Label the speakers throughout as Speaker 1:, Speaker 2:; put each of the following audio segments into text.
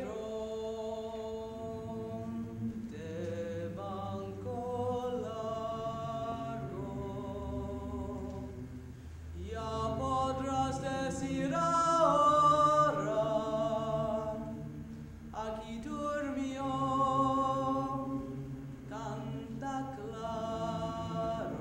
Speaker 1: de banco largo, ya podrás decir ahora, aquí durmió, canta claro.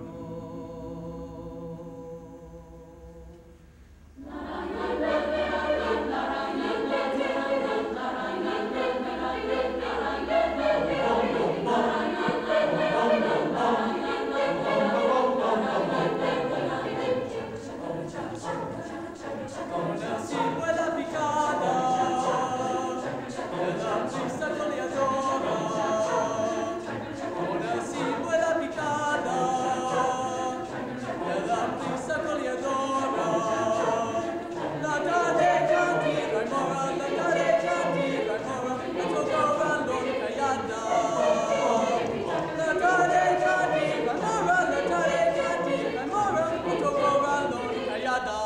Speaker 1: Una ciruela picada, de la prisa goleadora. Una ciruela picada, de la prisa goleadora. La tarde cantina y mora, la tarde cantina y mora, la tocaba l'onica callada. La tarde cantina y mora, la tarde cantina y mora, la tocaba l'onica callada.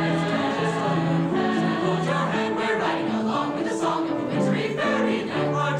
Speaker 2: Hold your hand, we're riding along with the song of a wintry fairy night.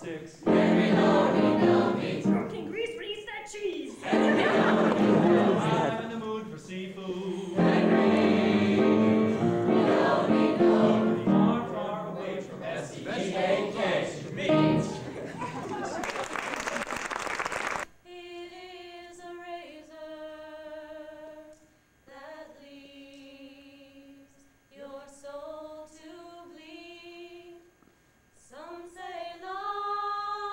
Speaker 2: sticks.
Speaker 3: Smoking grease for East that cheese.
Speaker 2: I'm in the mood for seafood. Far, far away from S-E-A-K. Meat.
Speaker 4: It is a razor that leaves your soul to bleed. Some say long.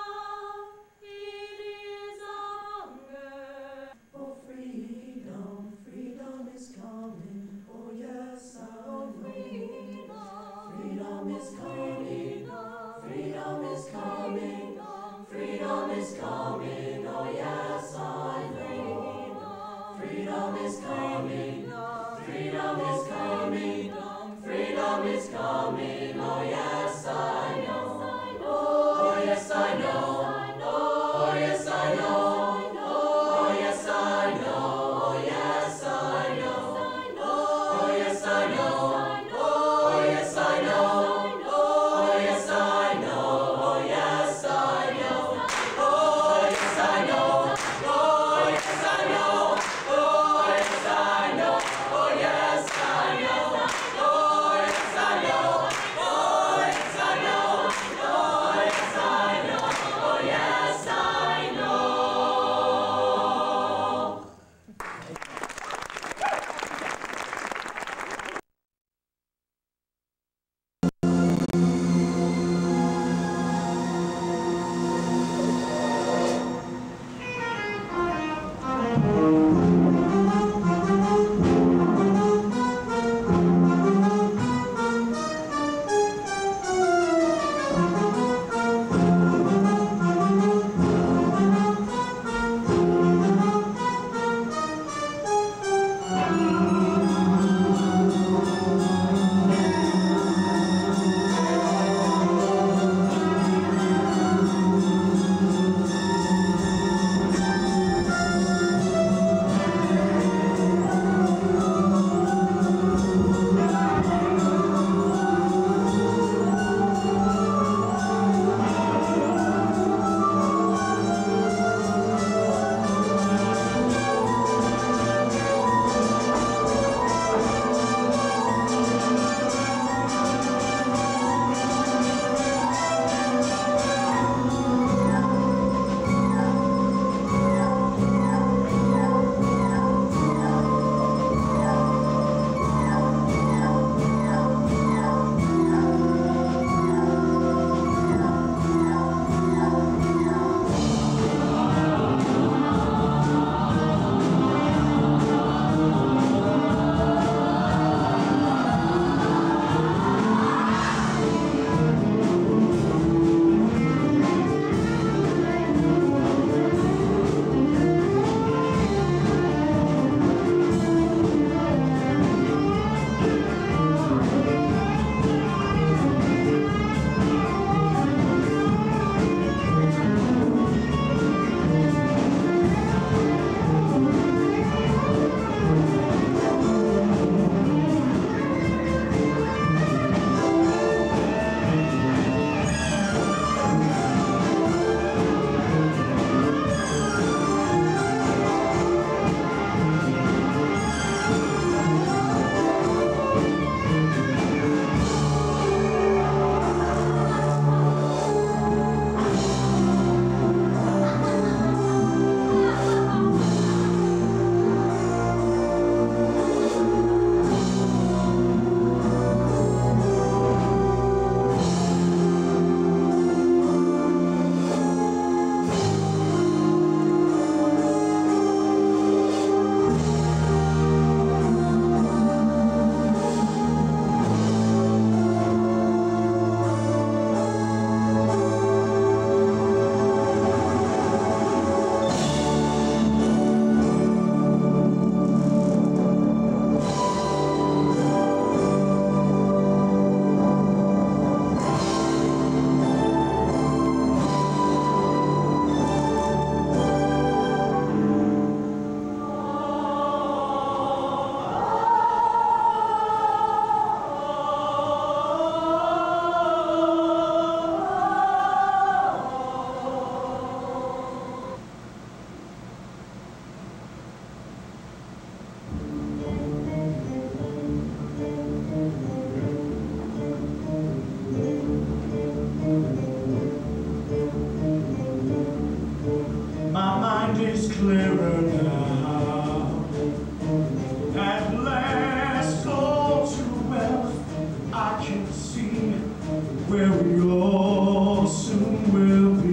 Speaker 5: where we all soon will be.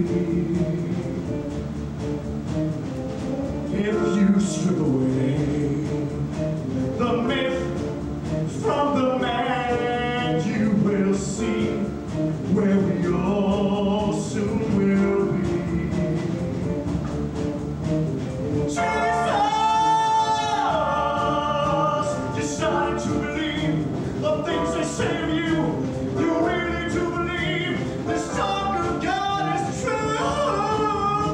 Speaker 5: If you strip away the myth from the man, you will see where we all soon will be. Jesus, you're starting to believe the things they say of you. You really do believe this talk of God is true.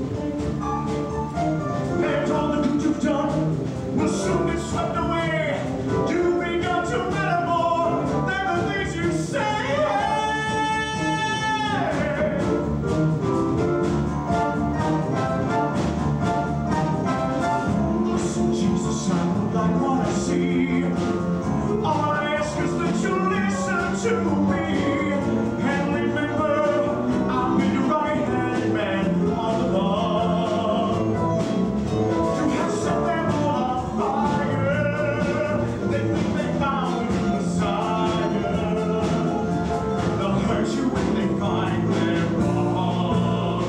Speaker 5: And all the good you've done will soon be swept away. You've begun to matter more than the things you say. Listen, Jesus, I don't like what I see. All I ask is that you listen to me. And remember, I'll be your right-hand man on the log. You have set them all on fire. They think they found the Messiah. They'll hurt you when they find they're wrong.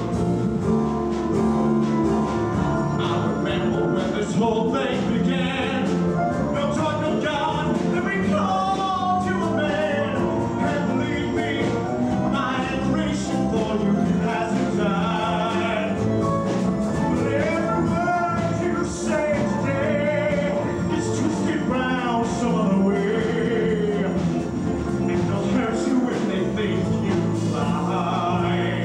Speaker 5: I remember when this whole thing began. No talk, no God, then we called you a man. And believe me, my admiration for you hasn't died. But every word you say today is twisted round some other way. And they'll hurt you if they think you lie.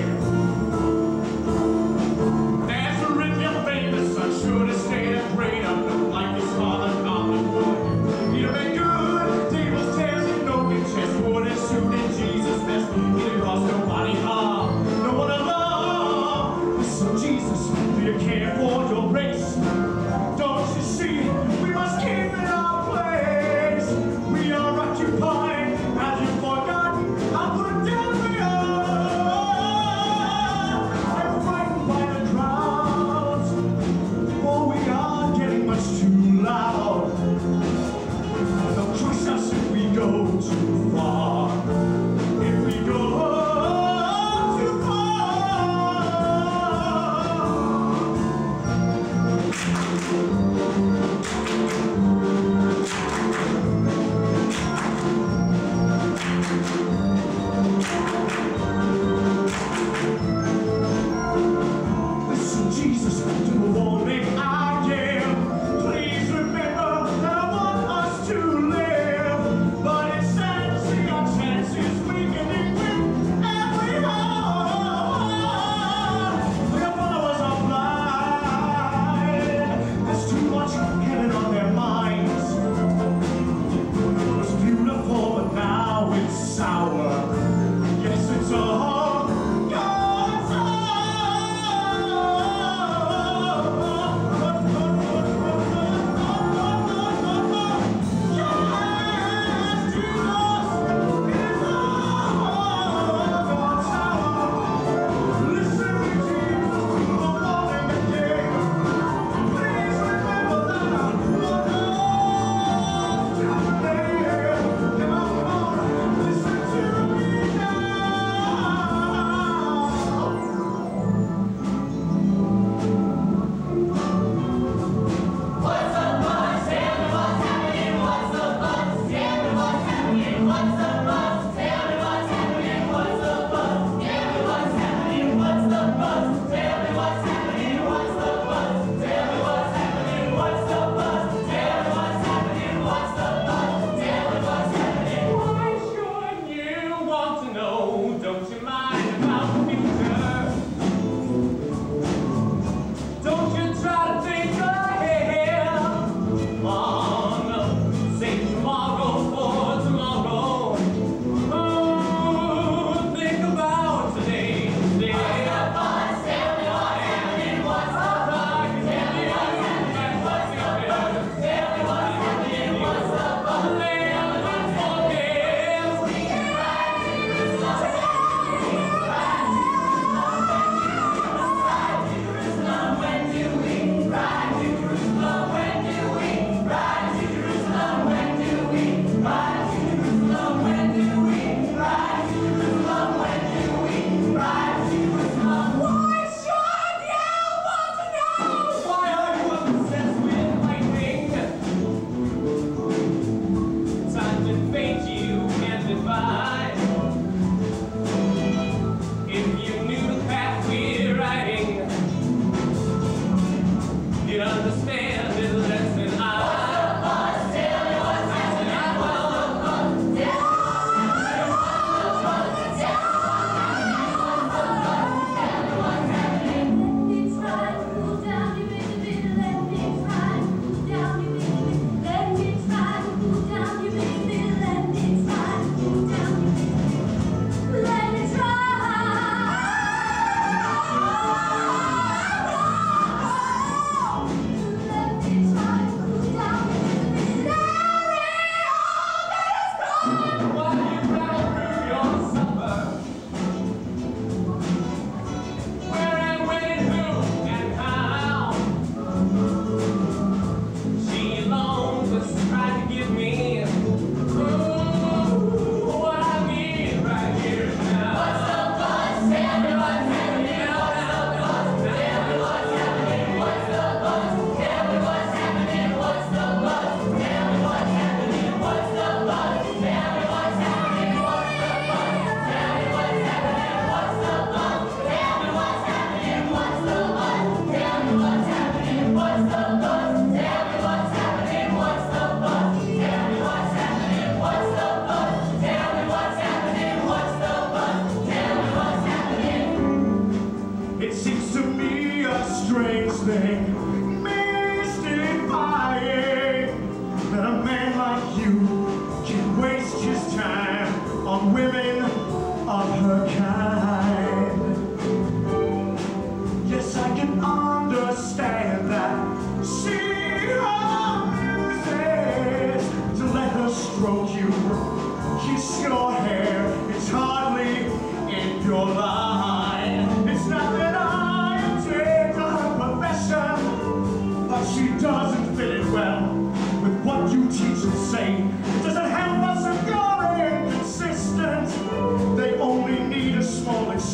Speaker 5: As a written young famous son should have stayed and prayed up, like his father Compton would. He'd have been good, tables, chairs, and broken chest, wood and suit and Jesus' best. He'd have caused nobody harm, no one alarm. So Jesus, do you care for your race? Don't you see, we must keep in our place. We are occupied, have you forgotten how put down we are? And frightened by the crowds, for we are getting much too loud. They'll crush us if we go too far. If we go too far. Listen, Jesus, to the warning I give. Please remember that I want us to live. But it's sad to see our chances weakening with every hour. Their followers are blind. There's too much heaven on their minds. It was beautiful, but now it's sour. Yes, it's all God's Listen to me. among women of her kind. Yes, I can understand that she refuses to let her stroke you, kiss your hair. It's hardly in your line. It's not that I object to her profession, but she doesn't fit it well with what you teach and say. It doesn't help us if you're inconsistent. They only need a small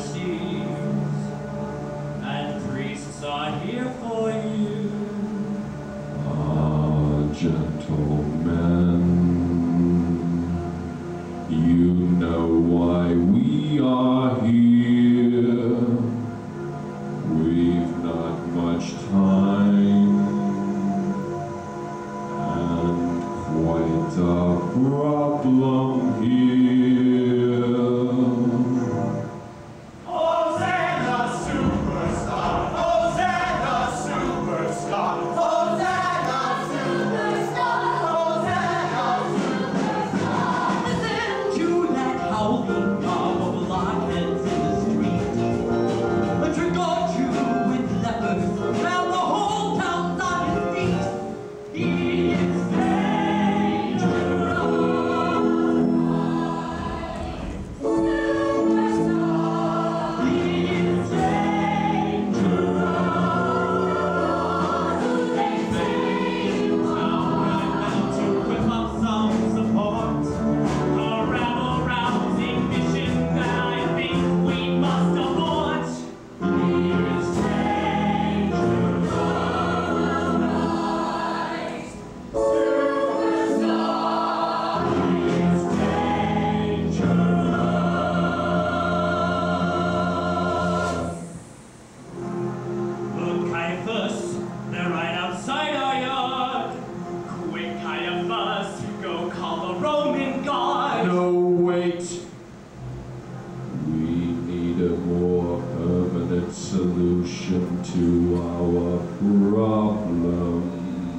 Speaker 2: Pharisees, and priests are here for you.
Speaker 6: Ah, gentlemen, you know why we are here. We've not much time and quite a problem here.
Speaker 5: Hosanna, superstar! Hosanna, superstar! Hosanna, superstar! Hosanna,
Speaker 1: Listen to that howling mob of blockheads in the street. A trick or two with lepers, now the whole town's on his feet. He is dangerous. He is dangerous.
Speaker 2: To whip up some support, a rabble-rousing mission that I think we must abort. He is dangerous. Look, Caiaphas, they're right outside our yard. Quick, Caiaphas, go call the Roman guard.
Speaker 6: No, wait. We need a more permanent solution to our problem.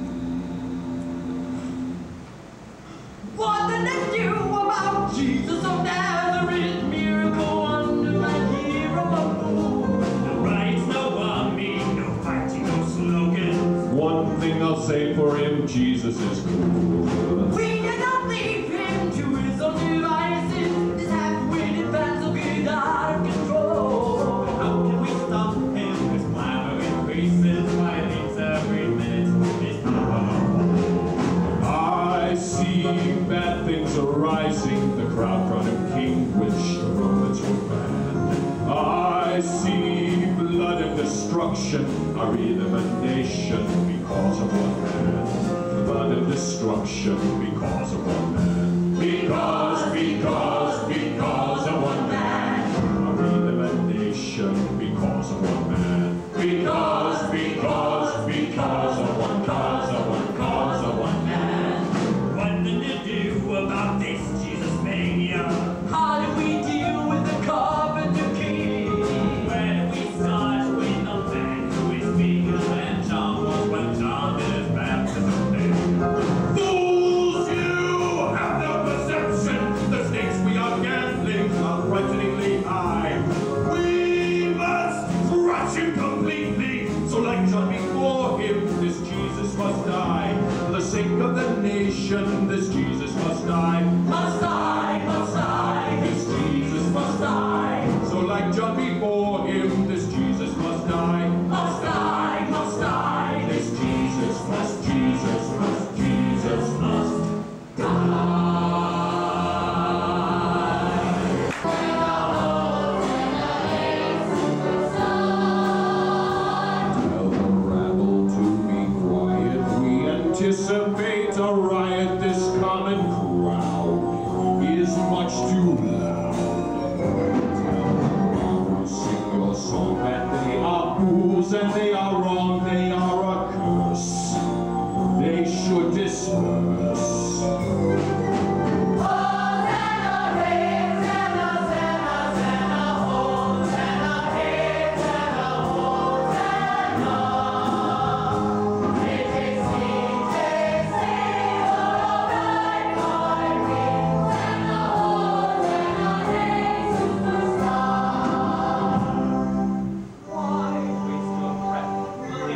Speaker 1: What did they do about Jesus of Nazareth? Miracle wonder right here among the moon.
Speaker 2: No rights, no army, no fighting, no slogans.
Speaker 6: One thing I'll say for him, Jesus is cool.
Speaker 1: We cannot leave him to his own devices. This half-witted fans will get out of control.
Speaker 2: How can we stop him? His clamor increases, violates every minute. His power.
Speaker 6: I see bad things arising, the crowd crown him king, which the Romans were banned. I see blood and destruction, our elimination because of one man. Blood and destruction because of one man. Because of one man. Our elimination because of one man. Because of one cause of one man.
Speaker 2: What did you do about this Jesus mania?
Speaker 1: How do we deal with the carpenter king?
Speaker 2: Where do we start with the man who is bigger than John was when John did his baptism there?
Speaker 6: Fools, you have no perception. The stakes we are gambling are frighteningly high. We must crush him completely. So like John before him, this Jesus must die. For the sake of the nation, this Jesus must die.
Speaker 1: Must die, must die.
Speaker 6: This Jesus must die. So like John before him, this Jesus must die.
Speaker 1: Must die, must die.
Speaker 6: This Jesus must Tell the rabble to be quiet. We anticipate a riot. This common crowd is much too loud. Tell the robbers, sing your song that they are fools and they are wrong. They are a curse. They should disperse.
Speaker 2: Why waste your breath?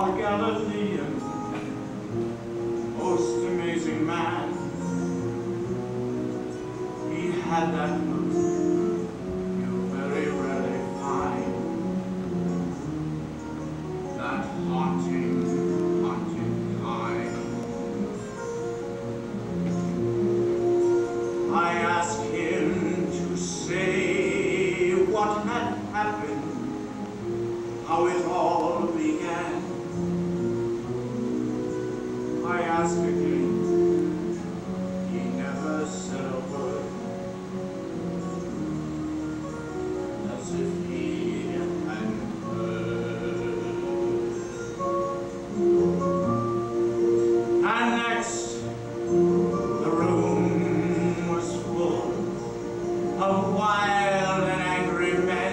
Speaker 5: our Galilean, most amazing man. He had that look you very rarely find, that haunting kind. I asked him to say what had happened, how it all began. I asked again, he never said a word, as if he hadn't heard. And next, the room was full of wild and angry men.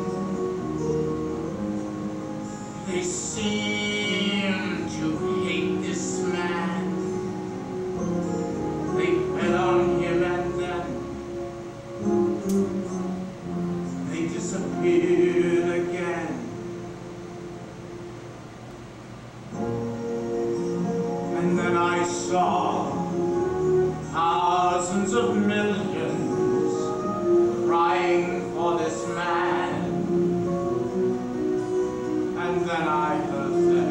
Speaker 5: They seemed to hate this man. They fed on him and then they disappeared again. And then I saw thousands of millions crying for this man. And then I heard them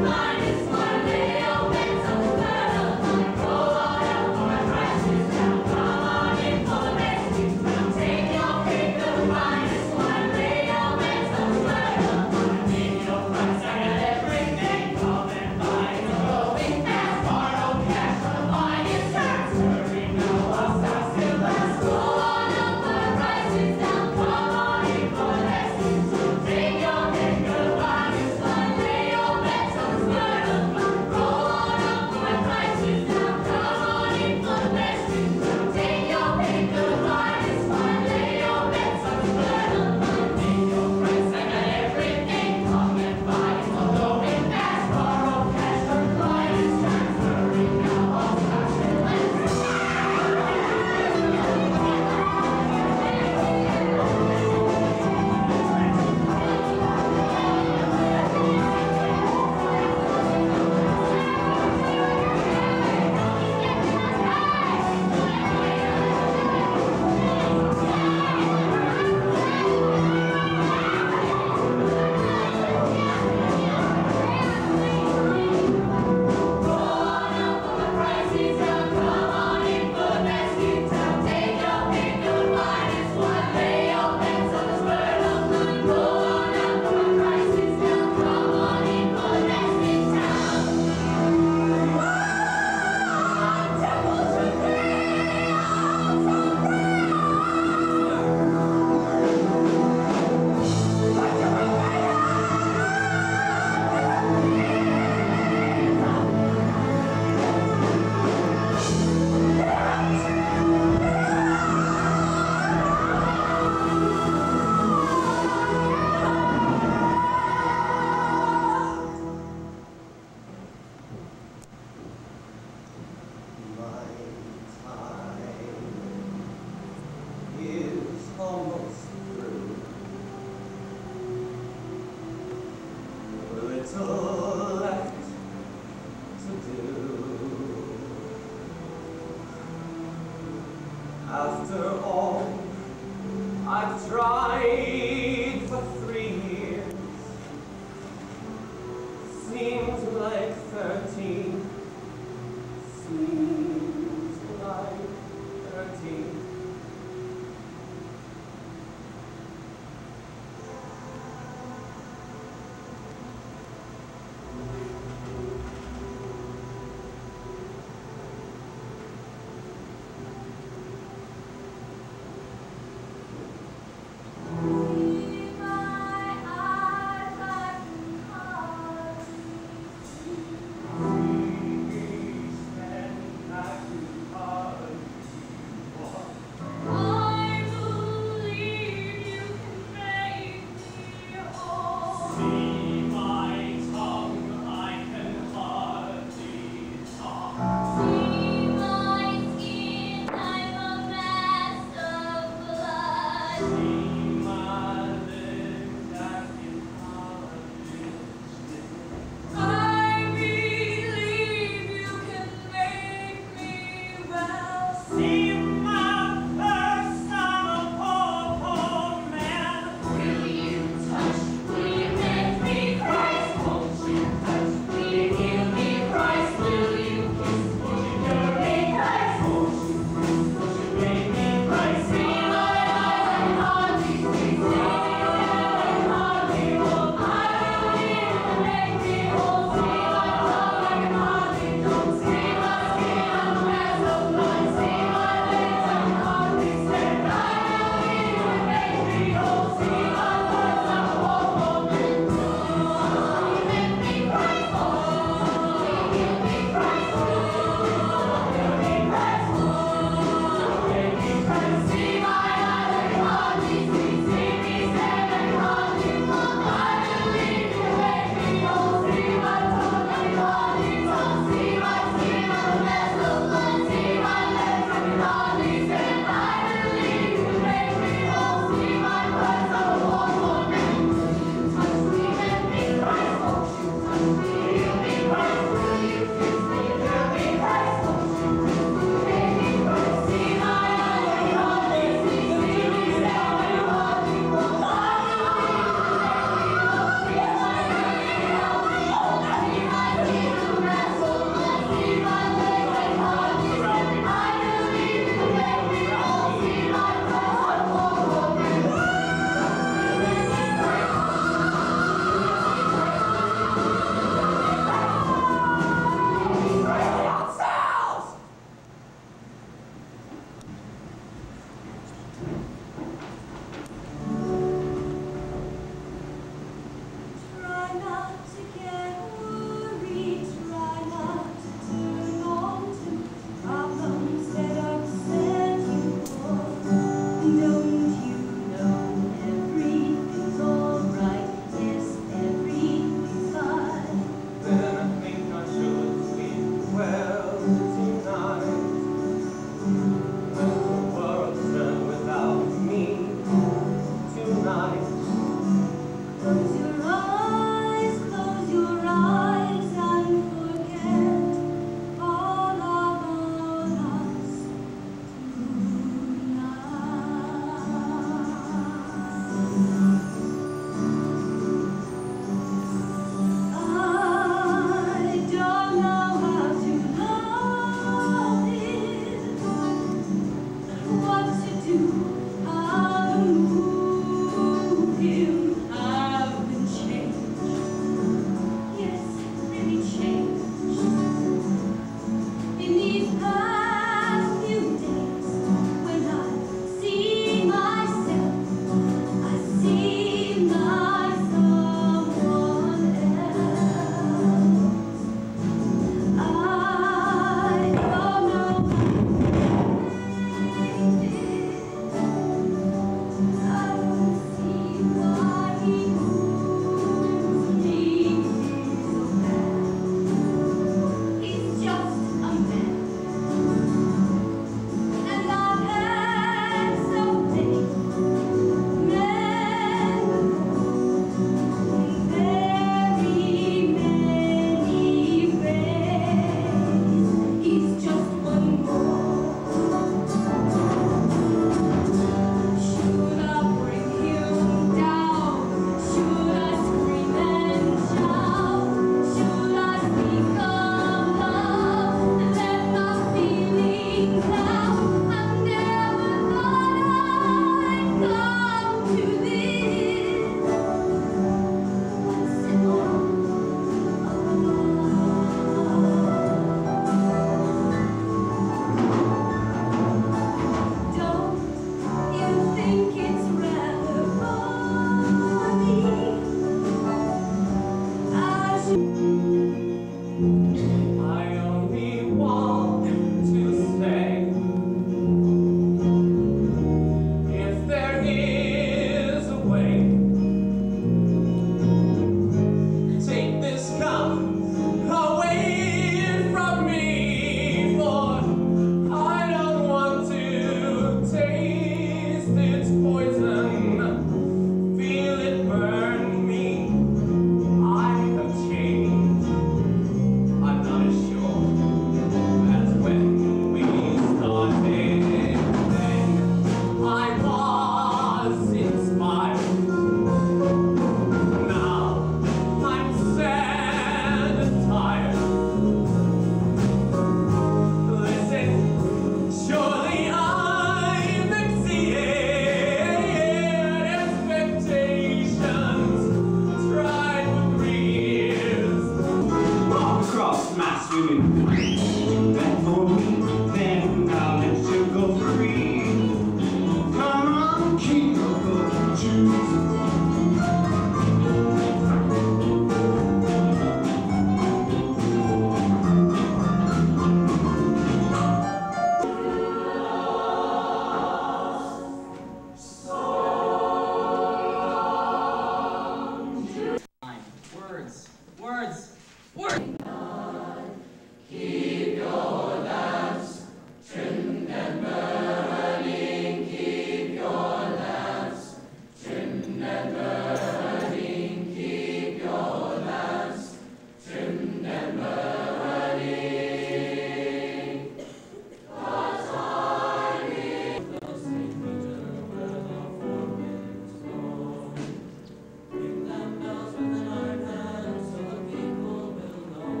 Speaker 1: Ring them bells with an iron hand so the people will know.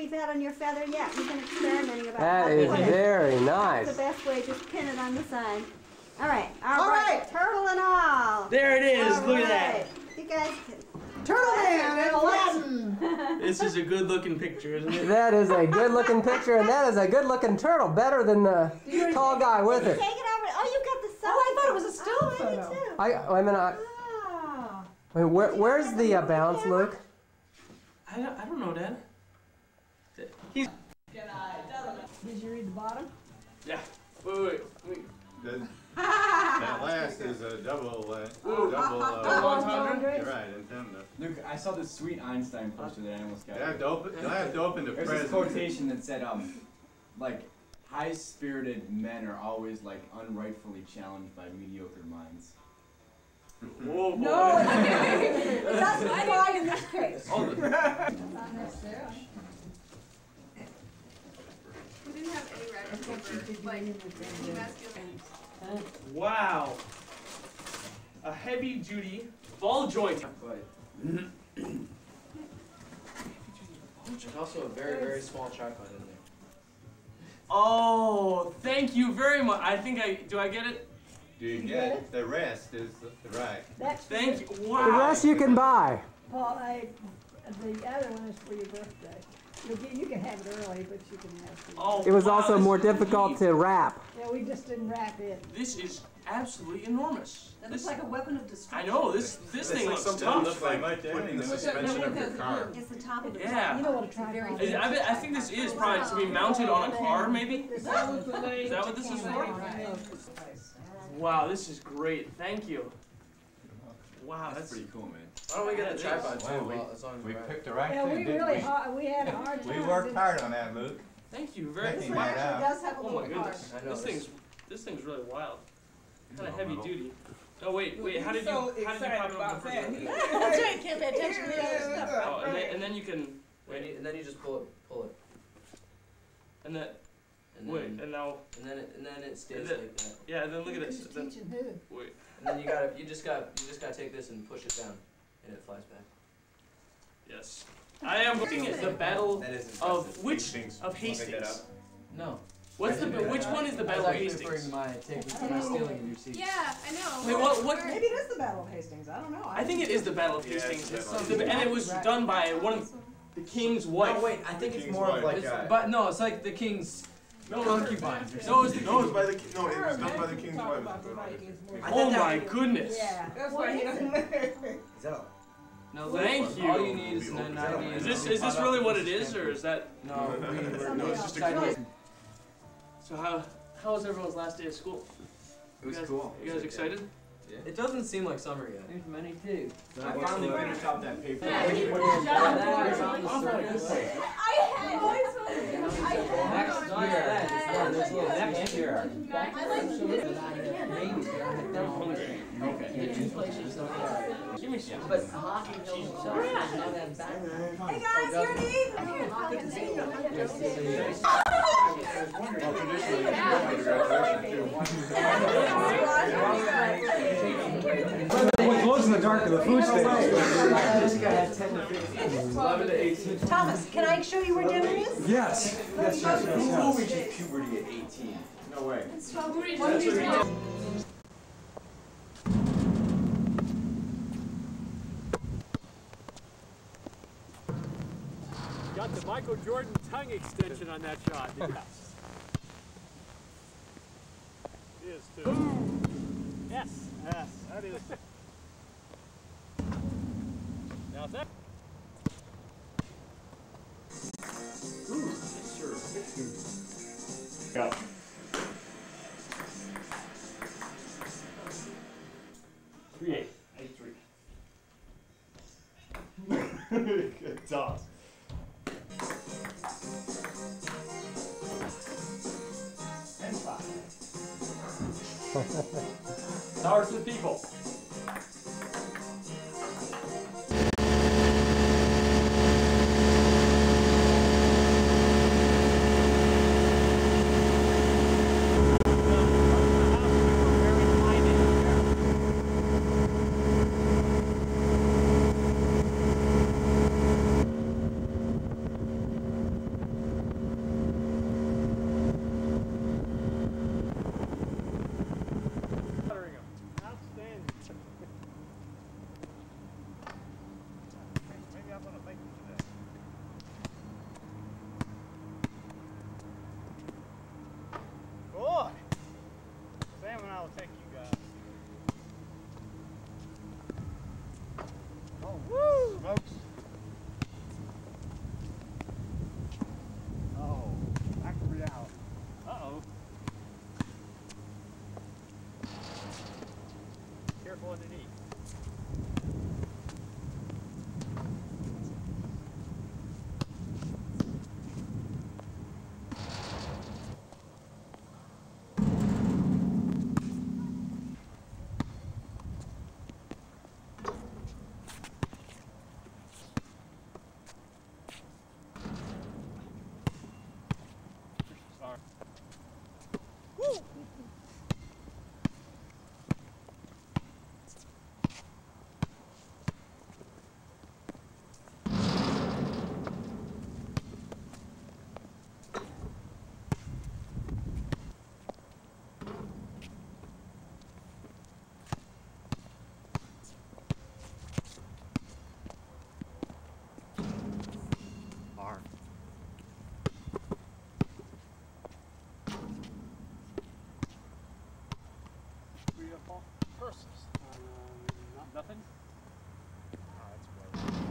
Speaker 7: we've had on your feather yet. You've been experimenting about
Speaker 8: That
Speaker 7: how to
Speaker 8: is
Speaker 7: put it.
Speaker 8: very
Speaker 7: The
Speaker 8: nice.
Speaker 7: best way, just pin it on the side. All right.
Speaker 1: All right.
Speaker 7: Turtle and all.
Speaker 2: There it is.
Speaker 7: All
Speaker 2: Look at
Speaker 7: right. You guys can.
Speaker 1: Turtle Man and Aladdin.
Speaker 2: that. This is a good looking picture, isn't it?
Speaker 8: That is a good looking picture, and that is a good looking turtle. Better than the tall guy with it.
Speaker 7: Take it over. Oh, you got the sun.
Speaker 1: Oh, I thought it was a still
Speaker 7: Oh, I
Speaker 1: photo.
Speaker 7: did too.
Speaker 8: Wait a minute.
Speaker 1: Ah.
Speaker 8: Wait, where's the balance, Luke?
Speaker 2: I don't know, Dad. He's.
Speaker 1: Did you read the bottom?
Speaker 2: Yeah. Wait.
Speaker 5: That last is a double
Speaker 2: Double entendre?
Speaker 5: you're right, Nintendo.
Speaker 9: Look, I saw this sweet Einstein poster that I almost got.
Speaker 5: You'll have to open the
Speaker 9: There's this
Speaker 5: present.
Speaker 9: quotation that said, like, high-spirited men are always, like, unrightfully challenged by mediocre minds.
Speaker 2: Whoa, boy.
Speaker 1: No, it doesn't apply in this case.
Speaker 2: Oh,
Speaker 1: Not necessarily.
Speaker 10: We didn't have any wrapping paper, like masculine.
Speaker 2: wow. A heavy duty ball joint.
Speaker 9: But
Speaker 11: There's also a very, very small tripod in there.
Speaker 2: Oh, thank you very much. I think do I get it?
Speaker 5: Do you get it? The rest is right.
Speaker 1: That's
Speaker 2: Thank you.
Speaker 8: The
Speaker 2: Wow.
Speaker 8: rest you can buy.
Speaker 1: Paul, the other one is for your birthday. You can have it early, but you can have it.
Speaker 2: Oh,
Speaker 8: It was
Speaker 2: wow,
Speaker 8: also
Speaker 2: this
Speaker 8: more
Speaker 2: is
Speaker 8: difficult
Speaker 2: neat.
Speaker 8: to wrap.
Speaker 1: Yeah, we just didn't wrap it.
Speaker 2: This is absolutely enormous.
Speaker 10: That looks like a weapon of destruction.
Speaker 2: I know this thing looks
Speaker 5: Something
Speaker 2: tough.
Speaker 5: looks like putting the suspension of your car.
Speaker 10: It's the top of it.
Speaker 2: Yeah.
Speaker 1: You know what a tripod is.
Speaker 2: I think this is probably to be mounted on a car, maybe. Is that what this is for? Wow, this is great. Thank you. Wow,
Speaker 9: that's pretty cool, man.
Speaker 11: Why don't we get a
Speaker 2: That is.
Speaker 11: tripod too?
Speaker 5: Well,
Speaker 11: Well, as long as
Speaker 5: We
Speaker 11: we're at it.
Speaker 5: picked the right
Speaker 1: Yeah,
Speaker 5: thing,
Speaker 1: we
Speaker 5: didn't
Speaker 1: really
Speaker 5: we?
Speaker 1: we had a hard time.
Speaker 5: We worked hard on that, Luke.
Speaker 2: Thank you very
Speaker 5: Checking
Speaker 2: much.
Speaker 5: that out.
Speaker 10: does have a
Speaker 2: Oh
Speaker 10: little
Speaker 2: my
Speaker 10: car.
Speaker 2: goodness.
Speaker 11: I know,
Speaker 2: This thing's really wild. Kind of
Speaker 5: No,
Speaker 2: heavy
Speaker 5: no.
Speaker 2: duty. Oh wait, how did you pop it open first?
Speaker 10: That's right, can't pay attention to the other stuff.
Speaker 2: Oh, and then you can wait,
Speaker 11: And then you just pull it.
Speaker 2: and then
Speaker 11: And
Speaker 2: wait,
Speaker 11: then,
Speaker 2: and now
Speaker 11: and then it stays
Speaker 2: and then-
Speaker 11: like that.
Speaker 2: yeah, and then look at this.
Speaker 1: Who's
Speaker 2: Then
Speaker 1: teaching who?
Speaker 2: wait.
Speaker 11: And then you just gotta take this and push it down, and it flies back.
Speaker 2: Yes. I am looking at the battle
Speaker 9: That is
Speaker 2: of which
Speaker 5: Hastings.
Speaker 2: of
Speaker 5: Wanna pick that
Speaker 2: Hastings.
Speaker 5: up?
Speaker 11: No.
Speaker 2: What's the which one is the battle of Hastings?
Speaker 11: my stealing of your seat.
Speaker 10: Yeah, I know.
Speaker 2: Wait, what?
Speaker 1: Maybe it is the Battle of Hastings. I don't know.
Speaker 2: I think it is the battle of
Speaker 5: Yeah, it's
Speaker 2: Hastings.
Speaker 5: the
Speaker 2: It's
Speaker 5: Battle of
Speaker 2: the- and it was done by one of the king's wife.
Speaker 11: Oh wait, I think
Speaker 5: The
Speaker 11: it's
Speaker 5: king's
Speaker 11: more
Speaker 5: wife.
Speaker 11: of like
Speaker 5: It's-
Speaker 11: but no, it's like the king's concubines or something.
Speaker 2: No, it's the
Speaker 5: No, it was
Speaker 2: king.
Speaker 5: by the no, it was done by the king's wife.
Speaker 2: Oh my goodness.
Speaker 10: Yeah.
Speaker 1: That's why he doesn't.
Speaker 9: Is that
Speaker 2: No, thank you.
Speaker 11: All you need is an 90.
Speaker 2: Is this really what it is, or is that?
Speaker 11: No,
Speaker 5: No, it's just a
Speaker 11: Sideways.
Speaker 2: So how was everyone's last day of school?
Speaker 9: It was
Speaker 2: You guys-
Speaker 9: cool.
Speaker 2: You guys excited?
Speaker 11: It doesn't seem like summer yet.
Speaker 8: There's money too.
Speaker 9: I finally finished off that paper.
Speaker 8: Next year.
Speaker 2: Give me some.
Speaker 8: But hockey knows
Speaker 1: Hey guys, you're the
Speaker 9: What glows in the dark of the food station.
Speaker 2: 11 to 18.
Speaker 1: Thomas, can I show you where dinner is?
Speaker 9: Yes.
Speaker 5: Who
Speaker 9: reaches puberty at 18?
Speaker 5: No way.
Speaker 12: Got the Michael Jordan tongue extension on that shot. Yes. It is too. Yes, that is. Now that.
Speaker 5: Go.
Speaker 2: Create. 8-3.
Speaker 5: Good toss.
Speaker 2: And 5. Towers to the people.
Speaker 12: Nothing? Oh, that's great.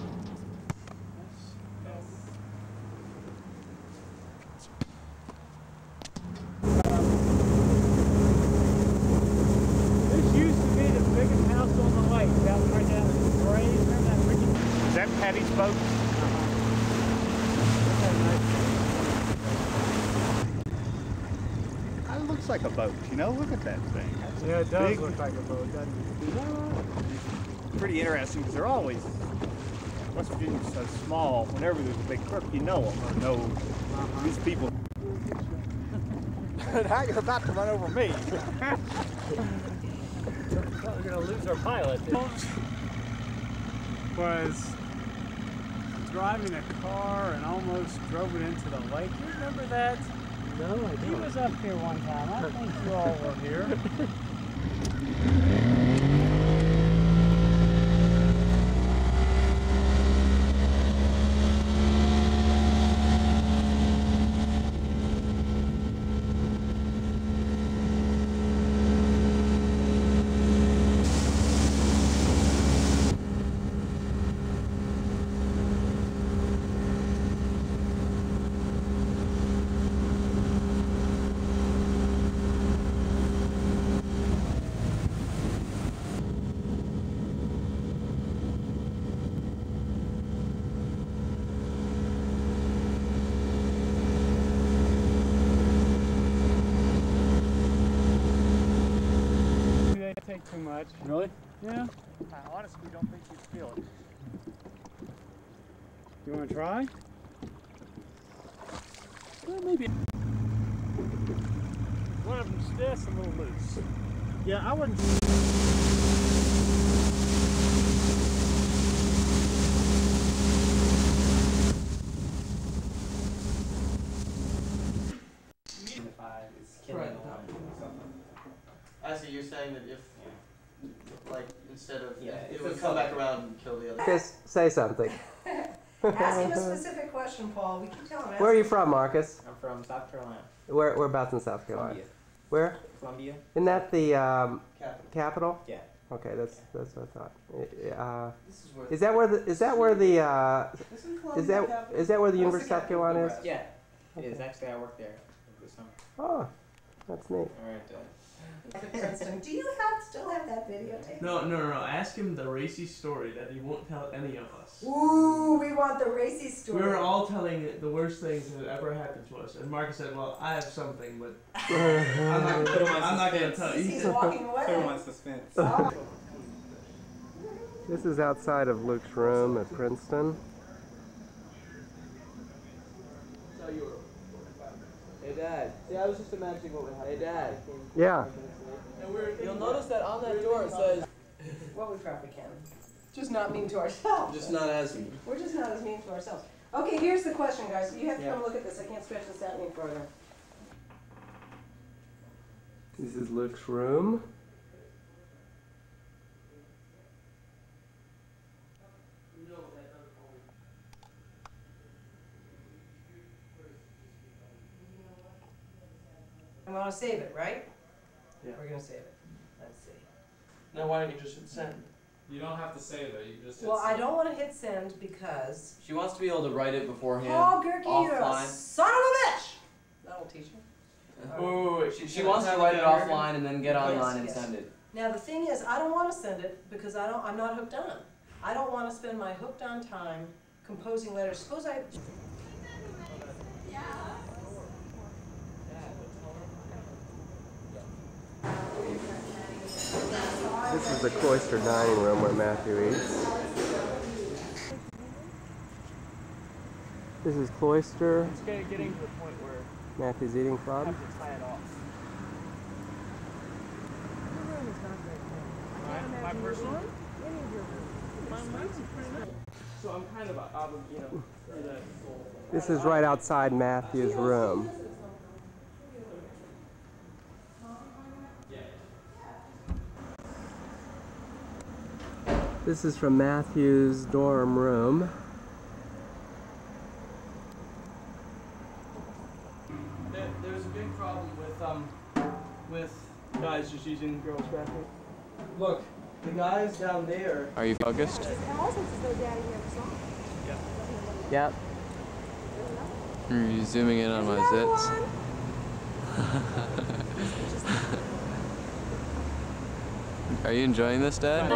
Speaker 12: This used to be the biggest house on the lake. That was right down in the Braes. Remember that Ricky? Is that Patty's boat?
Speaker 13: It looks like a boat, you know? Look at that thing.
Speaker 12: Yeah, it does
Speaker 13: big.
Speaker 12: look like a boat, doesn't it?
Speaker 13: Pretty interesting because they're always, West Virginia's so small, whenever there's a big trip, you know them or know these people. Now you're about to run over me.
Speaker 12: We're going to lose our pilot. Was driving a car and almost drove it into the lake. You remember that?
Speaker 8: No, I don't.
Speaker 12: He was up here one time. I think you all were here. Take too much.
Speaker 13: Really?
Speaker 12: Yeah.
Speaker 13: I honestly don't think you'd feel it.
Speaker 12: You want to try?
Speaker 13: Well, maybe.
Speaker 12: One of them's this, a little loose.
Speaker 13: Yeah, I wouldn't.
Speaker 11: Right. I see. You're saying that if, like, instead of, it would come back around and kill the other.
Speaker 8: Marcus, say something.
Speaker 14: Ask him a specific question, Paul. We keep telling him.
Speaker 8: Where are you from, Marcus?
Speaker 11: I'm from South Carolina.
Speaker 8: Whereabouts in South Carolina?
Speaker 11: Columbia.
Speaker 8: Where?
Speaker 11: Columbia.
Speaker 8: Isn't that the
Speaker 11: Capital.
Speaker 8: capital?
Speaker 11: Yeah.
Speaker 8: Okay, that's what I thought.
Speaker 11: This is where.
Speaker 8: Is that where the is that where the University of South Carolina is?
Speaker 11: Yeah. It is. Actually, I work there this summer.
Speaker 8: Oh, that's neat.
Speaker 11: All right.
Speaker 14: Princeton. Do you still have that videotape?
Speaker 2: No. Ask him the racy story that he won't tell any of us.
Speaker 14: Ooh, we want the racy story.
Speaker 2: We were all telling the worst things that ever happened to us, and Marcus said, "Well, I have something, but I'm not going to tell you."
Speaker 14: He's walking away.
Speaker 13: Put him on suspense.
Speaker 8: This is outside of Luke's room at Princeton.
Speaker 11: Hey, Dad. See, I was just imagining what would happen. Hey, Dad.
Speaker 8: Yeah.
Speaker 11: You'll notice that on that door it says.
Speaker 14: Well, we probably can. Just not mean to ourselves.
Speaker 11: Just not as mean.
Speaker 14: We're just not as mean to ourselves. Okay, here's the question, guys. You have to come look at this. I can't stretch this out any further.
Speaker 8: This is Luke's room.
Speaker 14: I want to save it, right?
Speaker 2: Yeah.
Speaker 14: We're going to save it. Let's see.
Speaker 2: Now, why don't you just hit send?
Speaker 15: You don't have to save it. You just.
Speaker 14: Well, I don't want to hit send because.
Speaker 11: She wants to be able to write it beforehand.
Speaker 14: Paul Gerke, you're a
Speaker 11: offline.
Speaker 14: son of a bitch! That'll teach you.
Speaker 2: Wait.
Speaker 11: She wants to write it offline and then get online and
Speaker 14: Yes.
Speaker 11: send it.
Speaker 14: Now the thing is, I don't want to send it because I'm not hooked on. I don't want to spend my hooked on time composing letters. Suppose I.
Speaker 8: This is the cloister dining room where Matthew eats. This is cloister.
Speaker 12: It's getting to the point where
Speaker 8: Matthew's eating
Speaker 12: I
Speaker 8: from.
Speaker 12: have to tie it off. My personal.
Speaker 2: So I'm kind of out of,
Speaker 8: This is right outside Matthew's room. This is from Matthew's dorm room.
Speaker 2: There's a big problem with guys just using girls' bathroom.
Speaker 11: Look, The guys down there.
Speaker 16: Are you focused?
Speaker 8: Yep.
Speaker 16: Are you zooming in on my zits? Are you enjoying this, Dad?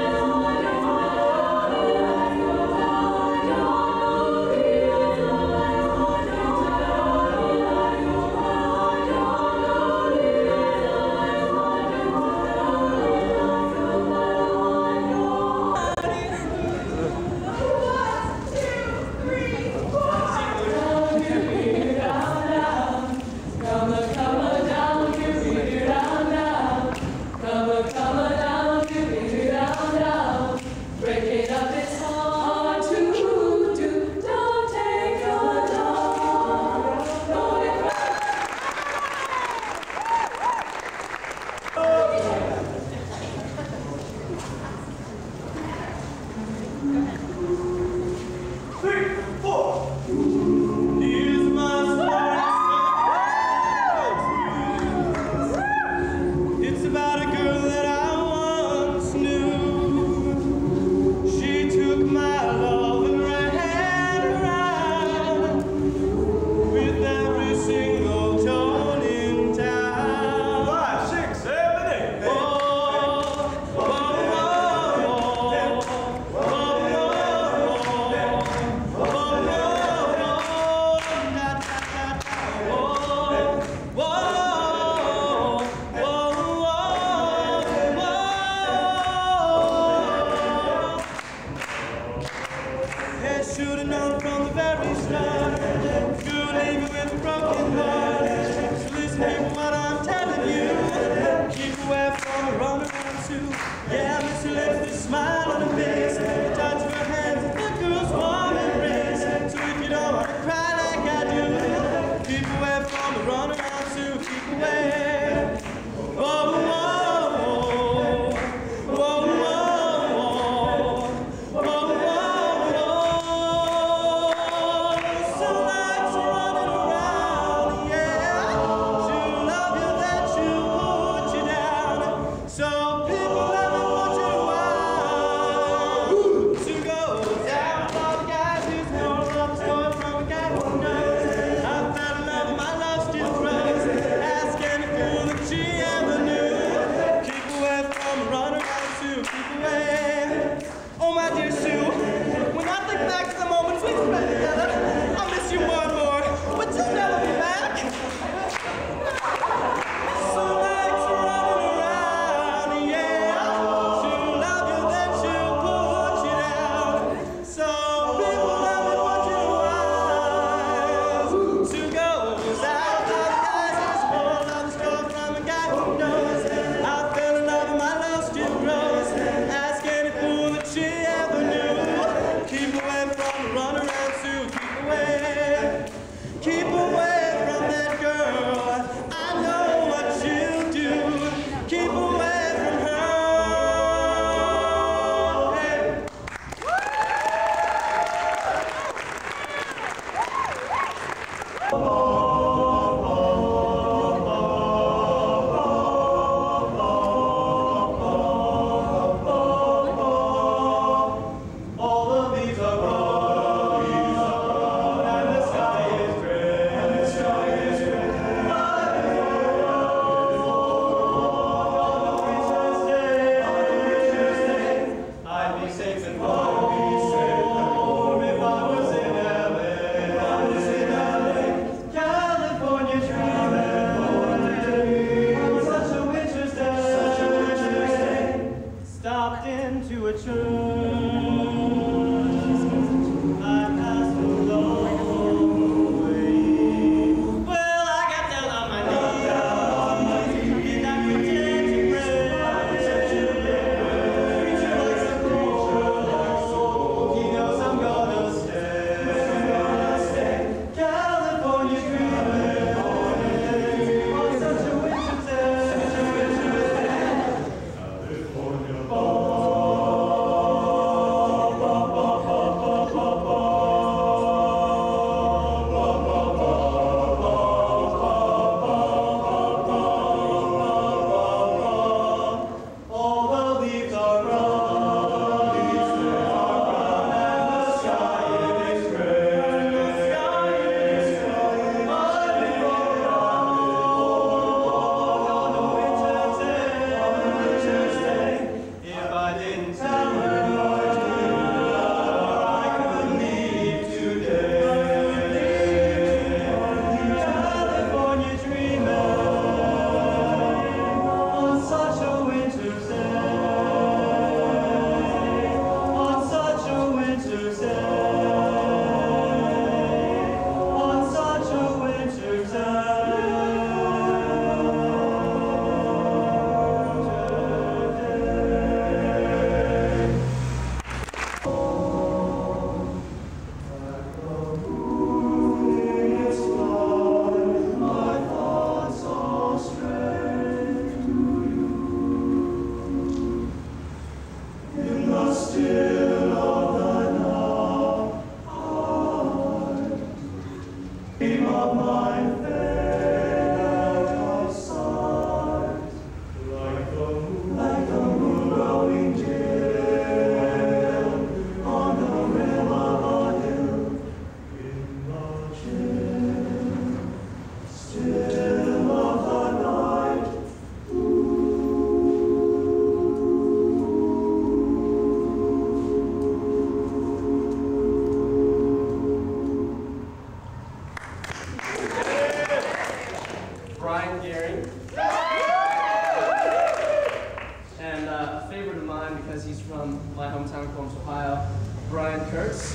Speaker 2: Kurtz.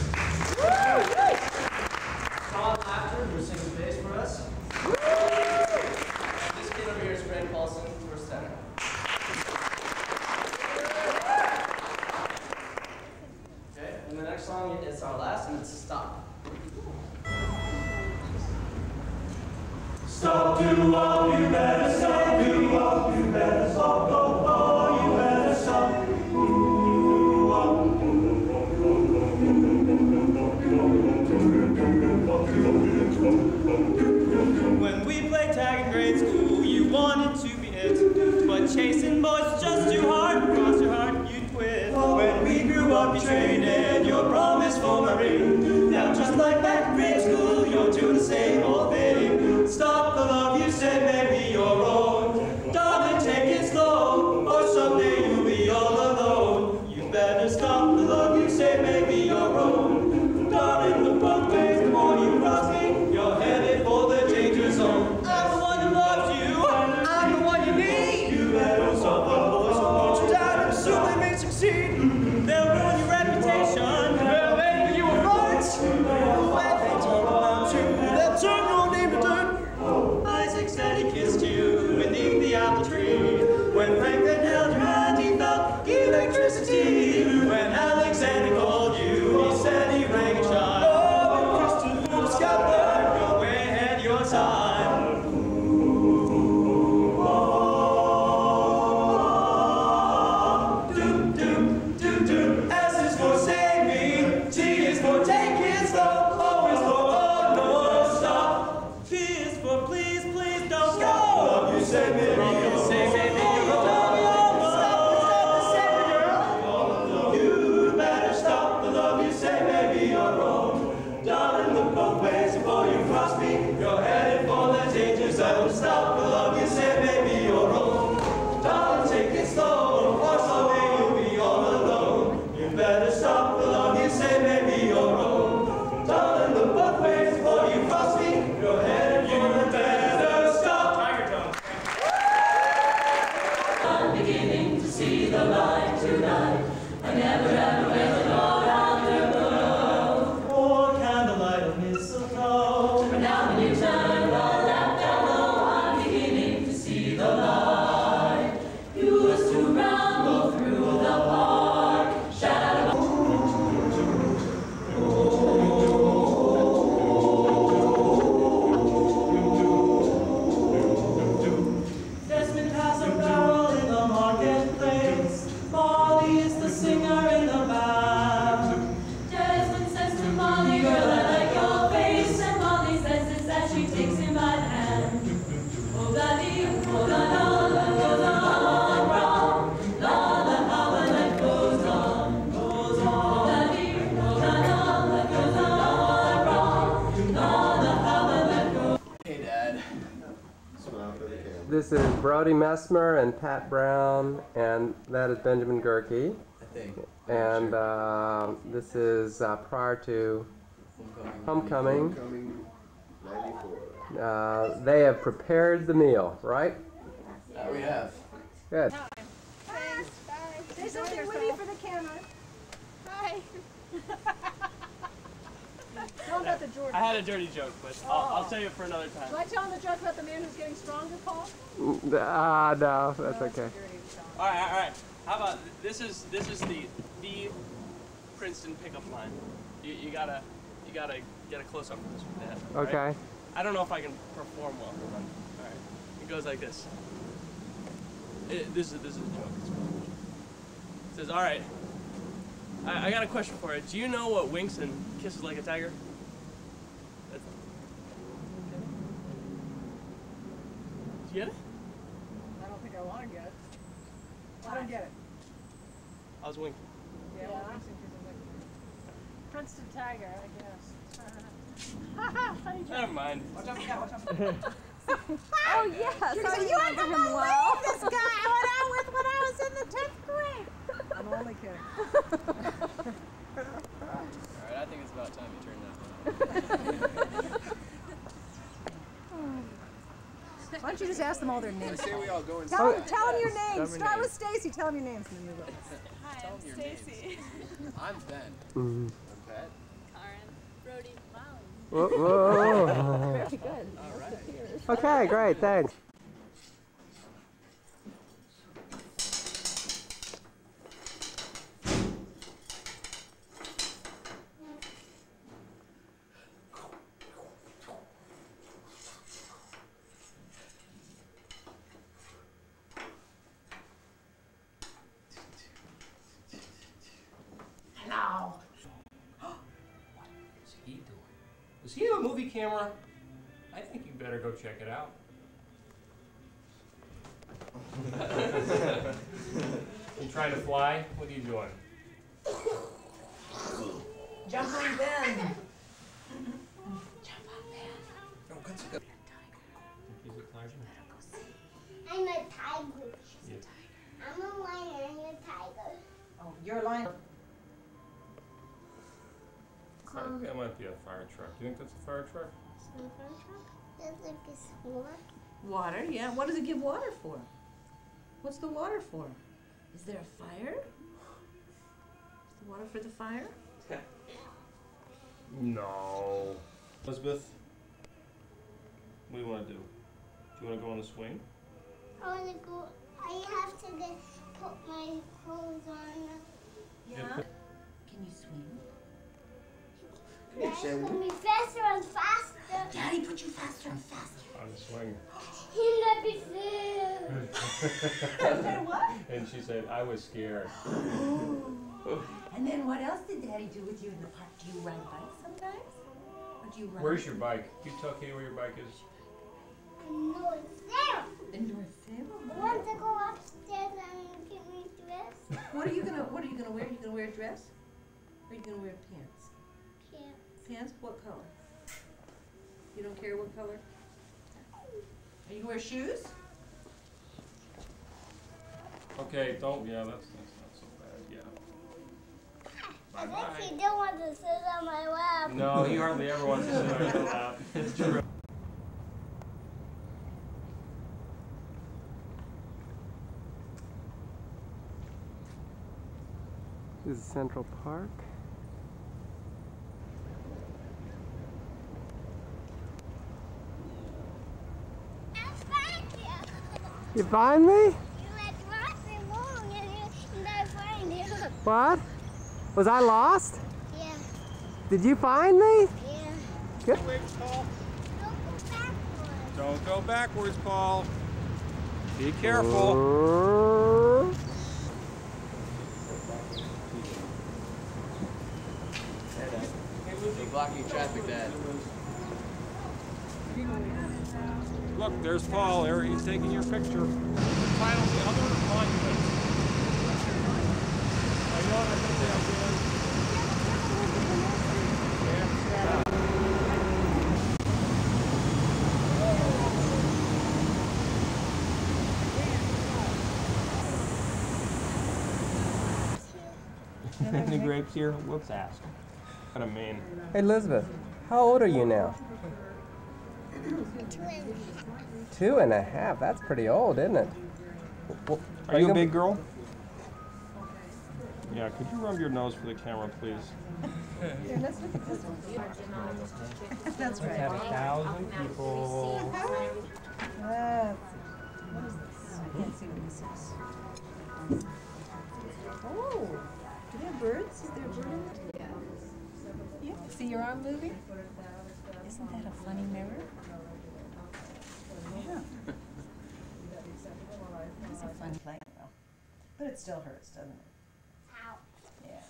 Speaker 2: Todd Laughter, who sings bass for us. This kid over here is Greg Paulson, first tenor. Okay, and the next song is our last, and it's Stop.
Speaker 5: Stop, do all, you better stop, do all, you better stop, oh, oh, you better stop.
Speaker 17: When we played tag in grade school, you wanted to be it, but chasing boys was just too hard. Cross your heart, you'd quit. When we grew up, you traded your promise for my ring. Now just like back in grade school, you're doing the same old thing. Stop the love you said, maybe your own. Darling, take it slow, or someday you'll be all alone. You better stop the love you say, maybe your own. Darling, look both ways, the more you cross me, you're headed for the danger zone. I'm the one who loves you, I'm the one you need. You better stop the boys who want you down, and soon they may succeed. They'll ruin your reputation, they'll make you a flirt. When they talk about you, they'll turn your name to dirt. Isaac said he kissed you beneath the apple tree. When Franklin held your hand, he felt electricity. When Alexander called you, he said he rang a chime. Oh, and Christopher Scotland, you're way ahead of your time. Do, do, do, do. S is for save me, T is for take it slow, O is for oh no, stop. P is for please, please don't go. Love you, save me, you save me, you better stop the love you say, maybe you're wrong. Darling, look both ways before you cross me. You're headed for the danger zone. Stop the love you say, maybe you're wrong. Darling, take it slow, or someday you'll be all alone. You better stop the love you say, maybe you're wrong. Darling, look both ways before you cross me. You're headed for the better stop. Tiger Tone.
Speaker 4: I'm beginning to see the light tonight. I never ever will go round the world.
Speaker 17: Or candlelight of mistletoe.
Speaker 4: But now when you turn the lamp down low, I'm beginning to see the light. You used to ramble through the park, shadow.
Speaker 17: Desmond has a barrel in the marketplace. Molly is the singer in the band.
Speaker 4: Desmond says to Molly, girl, I like your face. And Molly says it's that she takes him by the hand. Oh, daddy, oh, la, la, la, goes on, wrong. La, la, how the life goes on. Goes on. Oh, daddy, oh, la, la, la, goes on, wrong. La, la, how the life goes on.
Speaker 9: Hey, Dad.
Speaker 8: This is Brody Messmer and Pat Brown, and that is Benjamin Gerke.
Speaker 9: I think.
Speaker 8: And this is prior to Homecoming.
Speaker 9: 94.
Speaker 8: They have prepared the meal, right?
Speaker 9: We have.
Speaker 8: Good.
Speaker 10: Thanks. Bye. Say something witty for the camera. Hi. Tell him about the Jordan.
Speaker 2: I had a dirty joke, but I'll tell you for another time.
Speaker 10: Should I tell him the joke about the man who's getting stronger, Paul?
Speaker 8: No, that's okay.
Speaker 2: All right. How about this is the Princeton pickup line. You gotta get a close up of this with Dad.
Speaker 8: Okay.
Speaker 2: Right? I don't know if I can perform well. All right. It goes like this. This is a joke. It says, all right. I got a question for you. Do you know what winks and kisses like a tiger? That's... Do you get it?
Speaker 10: I don't think I want to get it. I don't get it.
Speaker 2: I was winking.
Speaker 10: Yeah, well, I'm thinking of Princeton Tiger, I guess.
Speaker 2: Never mind.
Speaker 10: Watch out.
Speaker 7: Oh, yes. I remember him well. This guy I went out with when I was in the 10th grade.
Speaker 10: I'm only kidding.
Speaker 16: Alright, I think it's about time you turn that one.
Speaker 10: Why don't you just ask them all their names?
Speaker 16: I say we all go and
Speaker 10: tell them your names. Start with Stacy. Tell them your names and then move on.
Speaker 4: Hi, I'm Stacy.
Speaker 16: I'm Ben.
Speaker 8: Mm-hmm.
Speaker 16: I'm Pat.
Speaker 7: Karen, Brody, Molly.
Speaker 8: Whoa, whoa.
Speaker 7: Very good.
Speaker 16: All right.
Speaker 8: Okay, great, thanks.
Speaker 18: Hello. What is he doing? Does he have a movie camera? I think you better go check it out. You trying to fly? What are you doing?
Speaker 14: Jump on Ben.
Speaker 18: Oh, that's good. He's a tiger.
Speaker 19: I'm a tiger.
Speaker 18: Yeah.
Speaker 19: I'm a lion and you're a tiger.
Speaker 14: Oh, you're a lion.
Speaker 18: I think that might be a fire truck. Do you think that's a fire truck?
Speaker 19: That's like a sword.
Speaker 14: Water, yeah. What does it give water for? What's the water for? Is there a fire? Is the water for the fire?
Speaker 18: No. Elizabeth, what do you want to do? Do you want to go on the swing?
Speaker 19: I want to go. I have to put my clothes on.
Speaker 14: Yeah. Can you swing?
Speaker 19: Dad's put me faster and faster.
Speaker 14: Daddy put you faster and faster.
Speaker 18: On the swing.
Speaker 19: He let me fail.
Speaker 14: What?
Speaker 18: And she said, I was scared.
Speaker 14: And then what else did Daddy do with you in the park? Do you ride bikes sometimes? Or do you ride?
Speaker 18: Where's your bike? You tell Katie where your bike is.
Speaker 19: North Salem.
Speaker 14: In North Salem.
Speaker 19: I want to go upstairs and get me dressed.
Speaker 14: What are you gonna wear? Are you gonna wear a dress? Or are you gonna wear pants? Pants? What color? You don't care what color? Are you gonna wear shoes?
Speaker 18: Okay, don't, yeah, that's not so bad, yeah.
Speaker 19: I think he don't want to sit on my lap.
Speaker 18: No, he hardly ever wants to sit on your lap. It's true.
Speaker 8: This is Central Park. You find me?
Speaker 19: You went lost and long and I find you.
Speaker 8: What? Was I lost?
Speaker 19: Yeah.
Speaker 8: Did you find me?
Speaker 19: Yeah.
Speaker 8: Good.
Speaker 18: Don't go backwards, Paul. Be careful.
Speaker 16: You're blocking traffic, Dad.
Speaker 18: Look, there's Paul. There, he's taking your picture. Finally, other monuments. I know what I think they are doing. Any grapes here? Whoops, ask. What I mean.
Speaker 8: Hey, Elizabeth, how old are you now? 2.5. That's pretty old, isn't it? Well,
Speaker 18: Are you a big girl? Yeah, could you rub your nose for the camera, please?
Speaker 14: Here, let's look at this one. That's right.
Speaker 18: Let's have 1,000 people.
Speaker 14: What is this? I can't see what this is. Oh, do they have birds? Is there a bird in it? Yeah. See your arm moving? Isn't that a funny mirror? Yeah. It's a fun play, though. But it still hurts, doesn't it?
Speaker 19: Ow.
Speaker 14: Yeah.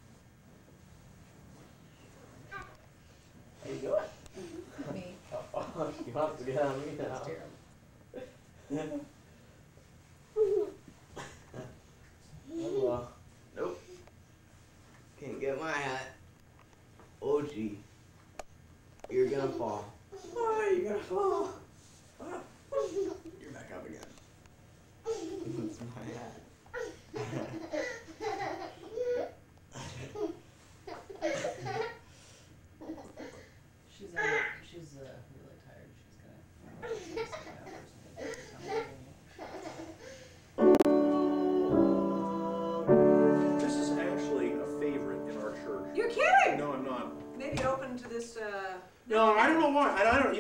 Speaker 11: How you doing?
Speaker 14: Me.
Speaker 11: You have to get on me now.
Speaker 14: That's terrible.
Speaker 11: Hello. Nope. Can't get my hat. Oh gee. You're gonna fall. Why are you gonna fall? You're back up again. It's my hat.
Speaker 14: She's really tired. She's gonna sit down for some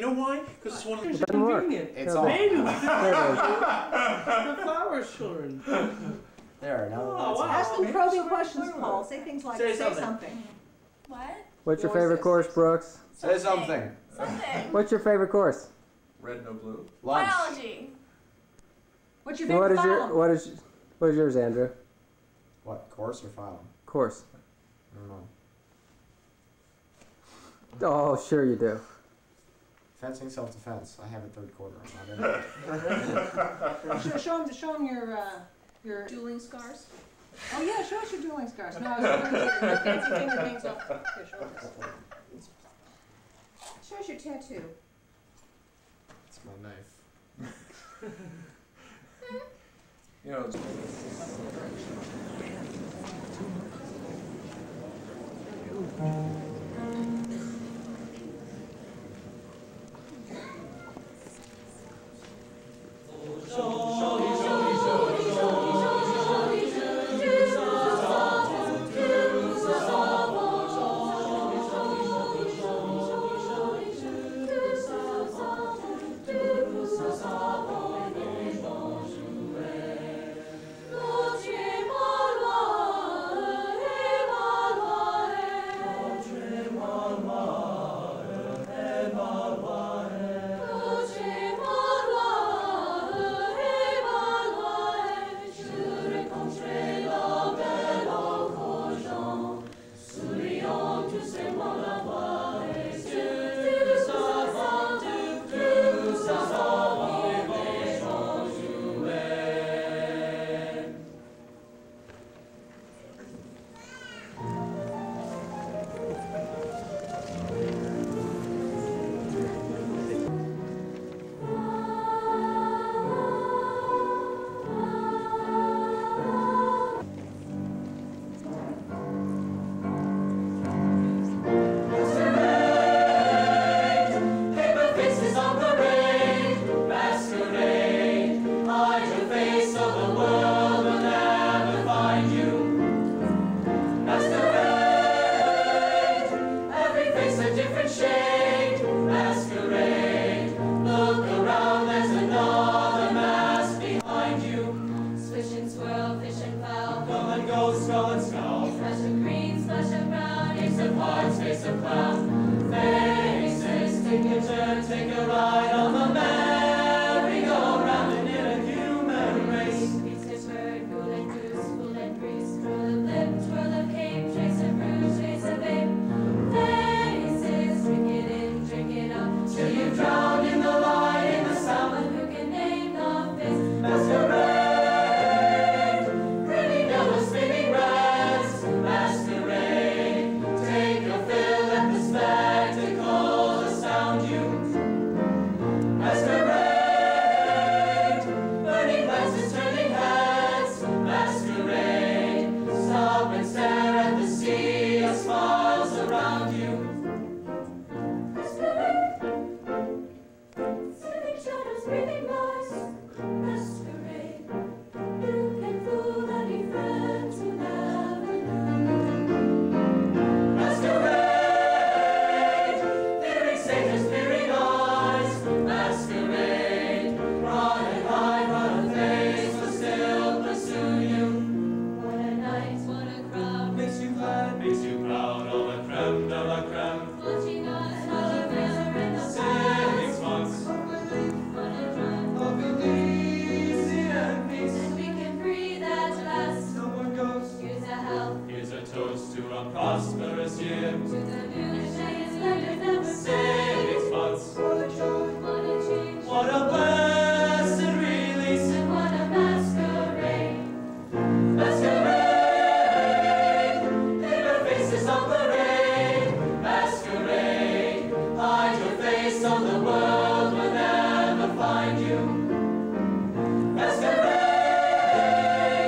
Speaker 18: know why? Because it's one of
Speaker 8: It
Speaker 18: those
Speaker 8: doesn't work.
Speaker 18: convenient.
Speaker 8: It's
Speaker 18: Maybe
Speaker 8: on.
Speaker 18: we could
Speaker 8: There it is.
Speaker 2: The flowers, children.
Speaker 20: There, now.
Speaker 2: Oh, wow.
Speaker 14: Ask them probing questions, Paul. Say things like,
Speaker 2: Say
Speaker 14: say
Speaker 2: something.
Speaker 14: something.
Speaker 4: What?
Speaker 8: What's your favorite course, Brooks?
Speaker 20: Say something.
Speaker 4: Something.
Speaker 8: What's your favorite course?
Speaker 9: Red, no blue.
Speaker 20: Lunch.
Speaker 4: Biology.
Speaker 14: What's your
Speaker 8: What
Speaker 14: favorite
Speaker 8: is your
Speaker 14: file?
Speaker 8: what is yours, Andrew?
Speaker 20: What, course or file?
Speaker 8: Course.
Speaker 20: I don't know.
Speaker 8: Oh, sure you do.
Speaker 20: Fencing, self-defense. I have a third quarter. I'm not in it.
Speaker 14: Show him your
Speaker 10: Dueling scars.
Speaker 14: Oh yeah, show us your dueling scars. No, I was referring to your fancy finger things off. Here, show us. Show us your tattoo.
Speaker 20: It's my knife.
Speaker 9: You know,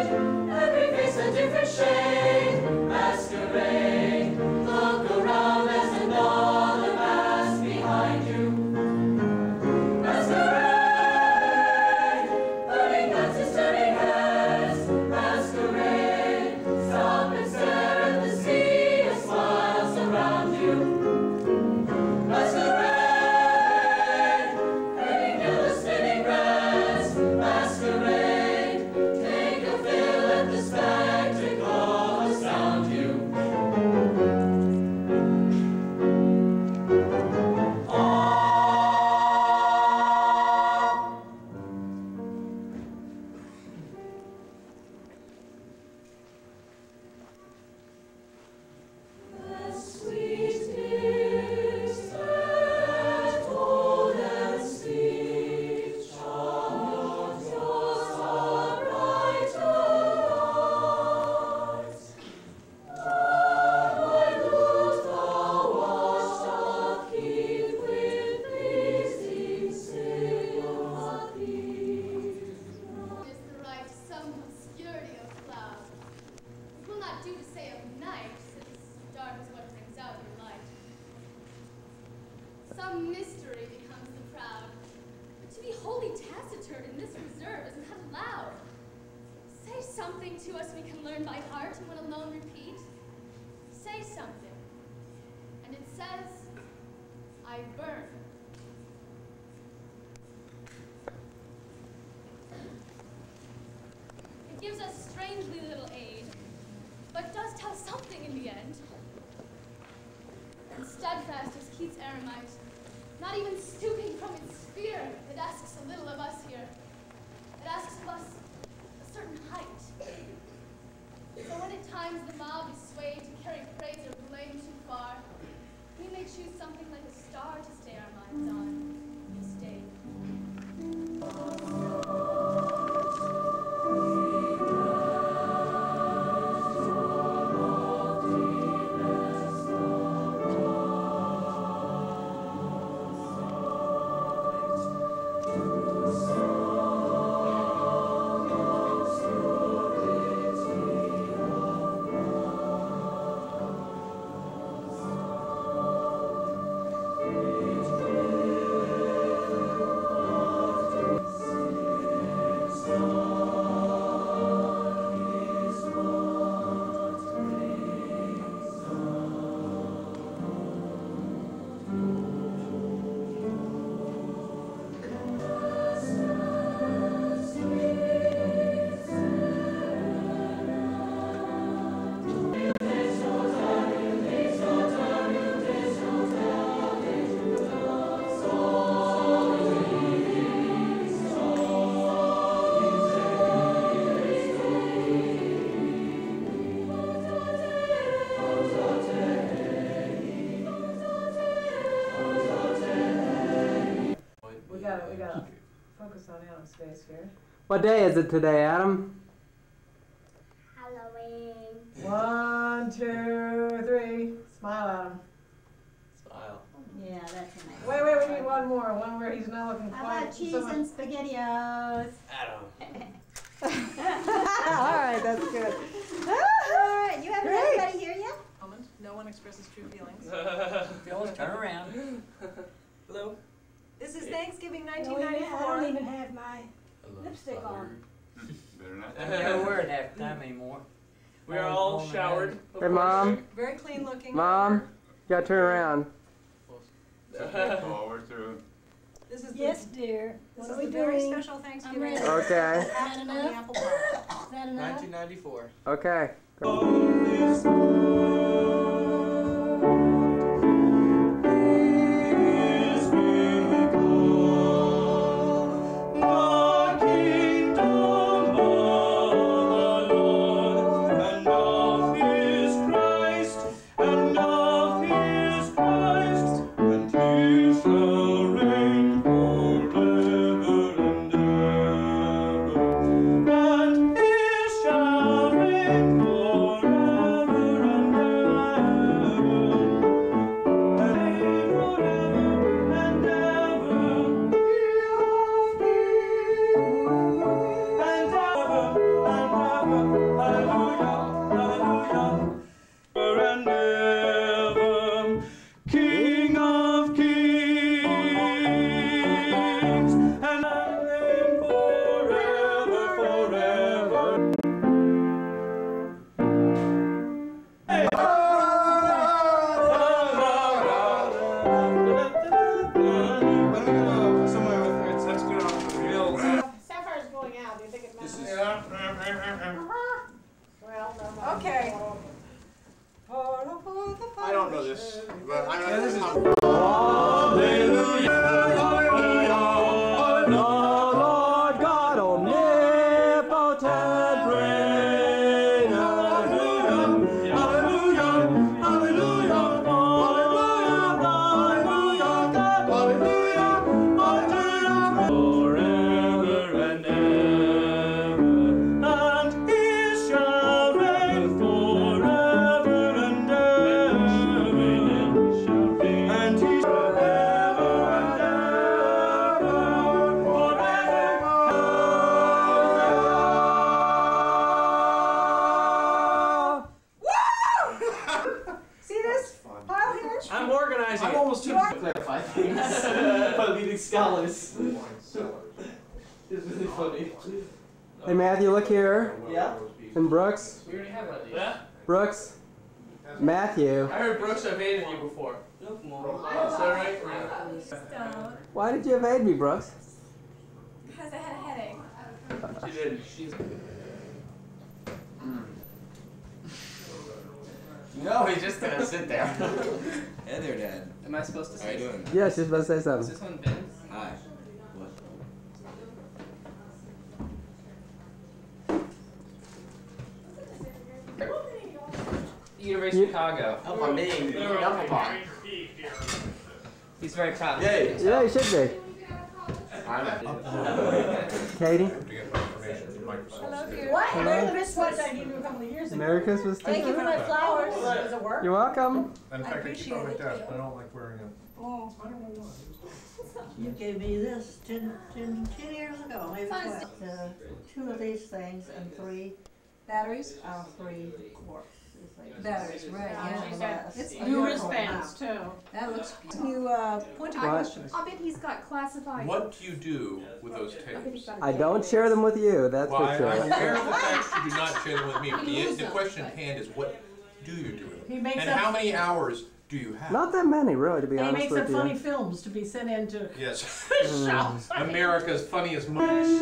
Speaker 5: Every face a different shade, masquerade. Look around.
Speaker 21: something to us we can learn by heart when alone repeat? Say something. And it says, I burn. It gives us strangely little aid, but does tell something in the end. And steadfast as Keats' eremite, not even stooping from its sphere, it asks a little of us here. It asks of us a certain height. So when at times the mob is swayed to carry praise or blame too far, we may choose something like a star to stay our minds on instead.
Speaker 14: We gotta focus on Adam's face here.
Speaker 8: What day is it today, Adam?
Speaker 19: Halloween.
Speaker 14: 1, 2, 3. Smile, Adam.
Speaker 2: Smile.
Speaker 7: Yeah, that's a nice
Speaker 14: Wait, we need one more. One where he's not looking
Speaker 7: How
Speaker 14: quite.
Speaker 7: about cheese and SpaghettiOs?
Speaker 2: Adam.
Speaker 14: All right, that's good.
Speaker 7: All right, you haven't had
Speaker 14: Great.
Speaker 7: anybody here yet?
Speaker 14: No one expresses true feelings.
Speaker 16: Phyllis, turn around.
Speaker 2: Hello.
Speaker 14: This is Thanksgiving
Speaker 7: I
Speaker 14: 1994.
Speaker 7: don't even have my lipstick on.
Speaker 9: Better not.
Speaker 16: I'm never wearing half the time anymore.
Speaker 2: We are all showered.
Speaker 8: Hey, Mom.
Speaker 14: Very clean looking.
Speaker 8: Mom, you gotta turn around.
Speaker 9: Oh, we're through.
Speaker 14: This is
Speaker 7: Yes, dear.
Speaker 14: This
Speaker 7: What
Speaker 14: is
Speaker 7: are we
Speaker 14: the very
Speaker 7: doing?
Speaker 14: special Thanksgiving.
Speaker 7: ready.
Speaker 8: Okay.
Speaker 7: Is that
Speaker 14: On the
Speaker 7: enough?
Speaker 14: apple pie.
Speaker 7: Is that enough?
Speaker 2: 1994.
Speaker 8: Okay.
Speaker 14: Sapphire's going out. Do you think it matters? Okay.
Speaker 20: I don't know this, but I know this is
Speaker 8: Lord God omnipotent reigner.
Speaker 5: Forever and ever, and he shall reign forever and ever, and he shall ever and ever,
Speaker 14: See this pile here?
Speaker 2: I'm organizing.
Speaker 9: I'm
Speaker 2: it.
Speaker 9: almost too to clarify things. But leading scholars. It's really funny.
Speaker 8: Hey Matthew, look here.
Speaker 2: Yeah?
Speaker 8: And Brooks.
Speaker 2: We already have one of these. Yeah?
Speaker 8: Brooks. Matthew.
Speaker 2: I heard Brooks evaded you before. Is that right?
Speaker 14: Don't.
Speaker 8: Why did you evade me, Brooks?
Speaker 14: Because I had a headache.
Speaker 2: She did. She's.
Speaker 9: No, he's just gonna sit there. Hey there, Dad.
Speaker 16: Am I supposed to say
Speaker 9: How you doing?
Speaker 8: Yeah, she's about to say
Speaker 16: Is
Speaker 8: something.
Speaker 16: this one Ben?
Speaker 9: Hi. What?
Speaker 16: University of Chicago.
Speaker 9: Help on me. Help upon.
Speaker 16: He's very proud.
Speaker 9: Yay.
Speaker 8: Yeah, you should be. Katie.
Speaker 14: Hello, dear.
Speaker 7: What?
Speaker 8: Hello.
Speaker 7: Merry Christmas I gave you a couple of years ago.
Speaker 8: Merry Christmas to
Speaker 7: Thank you for
Speaker 8: you.
Speaker 7: my flowers. Does it work?
Speaker 8: You're welcome.
Speaker 7: I appreciate it.
Speaker 6: I don't like wearing them.
Speaker 7: Oh, I don't know why. You gave me this 10 years ago, maybe 12. Two of these things and 3
Speaker 14: Batteries?
Speaker 7: 3 quarts. It's like
Speaker 14: Batteries, right, yeah.
Speaker 7: It's
Speaker 14: New
Speaker 7: wristbands
Speaker 14: too.
Speaker 7: That looks good. You pointed
Speaker 8: What?
Speaker 7: questions.
Speaker 21: I'll bet he's got classified.
Speaker 6: What do you do with those tapes?
Speaker 8: I don't share them with you, that's
Speaker 6: Well,
Speaker 8: for sure.
Speaker 6: I'm aware of the fact you do not share them with me. But
Speaker 21: He moves
Speaker 6: the
Speaker 21: them.
Speaker 6: question at hand is, what do you do with them?
Speaker 7: He makes
Speaker 6: And
Speaker 7: up-
Speaker 6: how many hours do you have?
Speaker 8: Not that many, really, to be
Speaker 7: He
Speaker 8: honest
Speaker 7: makes
Speaker 8: with
Speaker 7: up
Speaker 8: you.
Speaker 7: funny films to be sent into
Speaker 6: Yes.
Speaker 7: shops.
Speaker 6: America's funniest movies.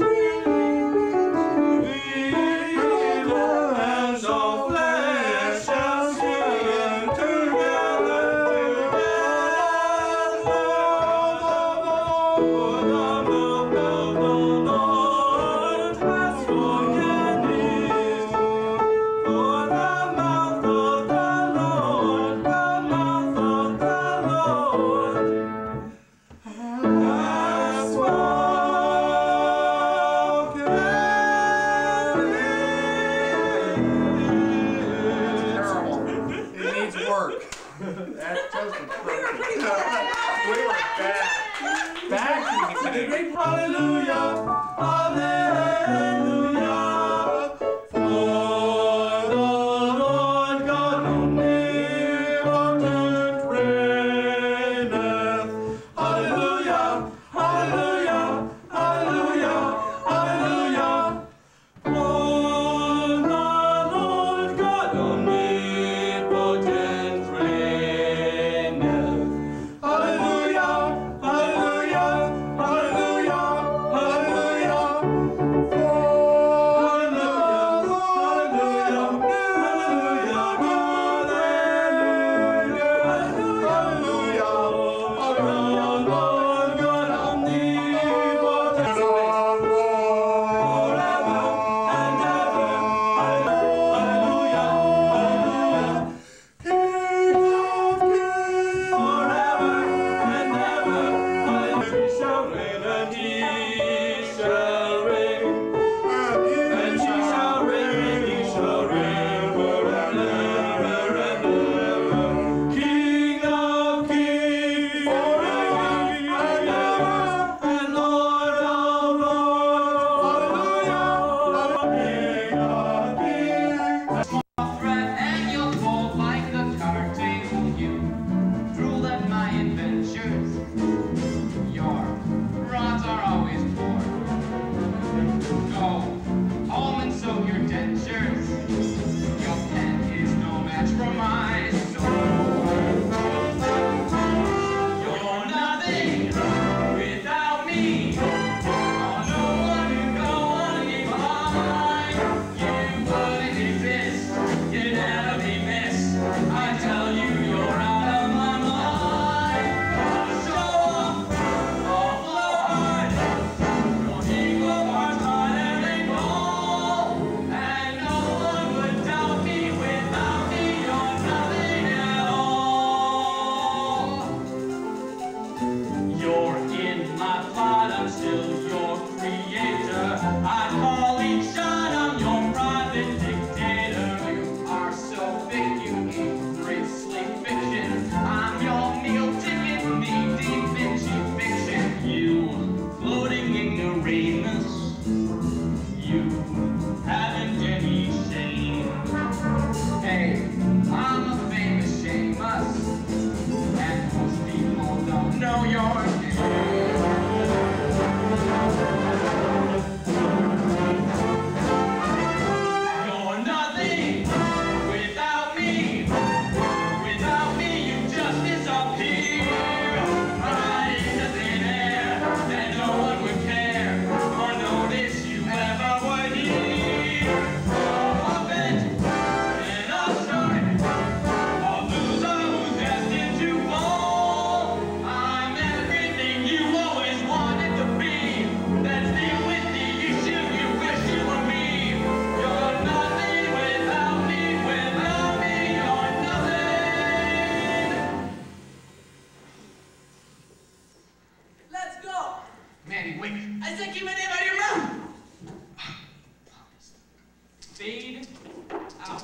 Speaker 17: Fade out.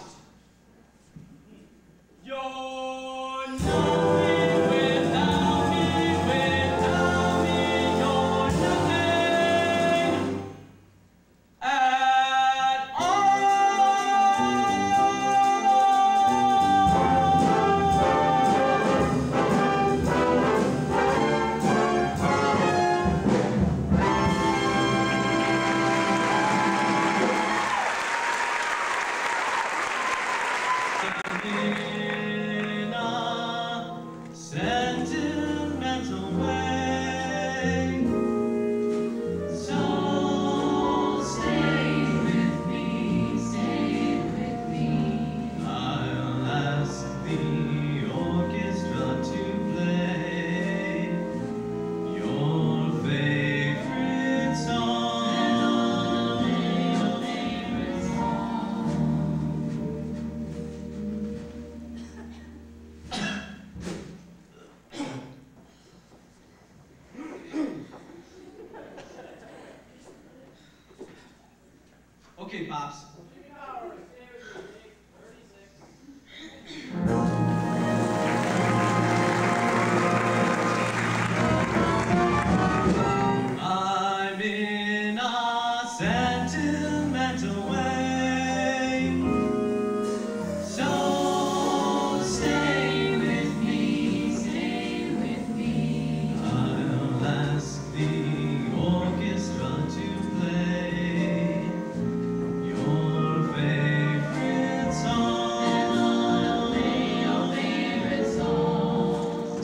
Speaker 17: You're nothing without me, you're nothing at all. In a sentimental way, so stay with me, I'll ask the orchestra to play your favorite song. Okay, Pops. I'm in a sentimental way, so stay with me, I'll ask the orchestra to play your favorite song. Your favorite song.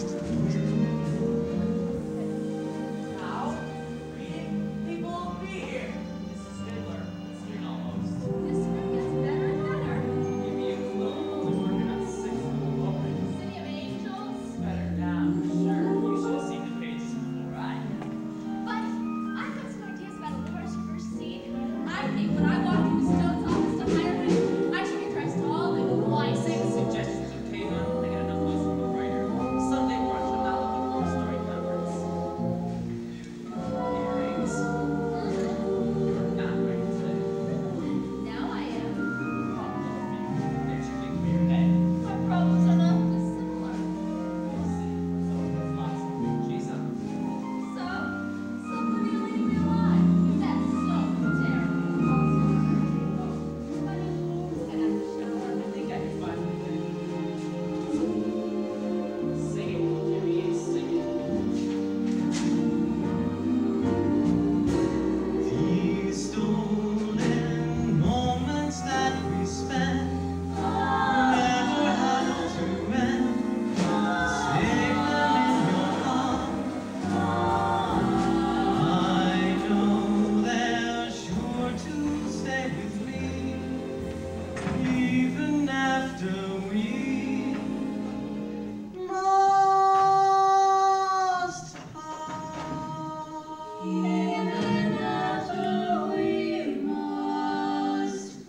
Speaker 4: Now, reading people over here. This is Fiddler. It's here almost. This room gets better and better. Give me a clue. We're working on 6 new openings. City of Angels? Better now, for sure. You should have seen the pages before I did.
Speaker 21: But I've got some ideas about Laura's first scene. I think when I walk into Stone's office to hire him, I should get dressed all in white.
Speaker 4: Suggestions, okay, hon? I got enough notes from the writer. Sunday brunch, I'm not looking for a story conference. Earrings. You're not ready today.
Speaker 21: Now I am.
Speaker 4: There's your big beer head.
Speaker 21: My problems are not dissimilar.
Speaker 4: We'll see. So, that's lots of big cheese on them.
Speaker 21: So, something you're leading me alive. That's so terrible. Funny, I got the show.
Speaker 4: I think I can find the thing. Sing it, Jimmy, sing it.
Speaker 17: These stolen moments that we spent never had to end. Save them in your heart. I know they're sure to stay with me, even after we must part. Even after we must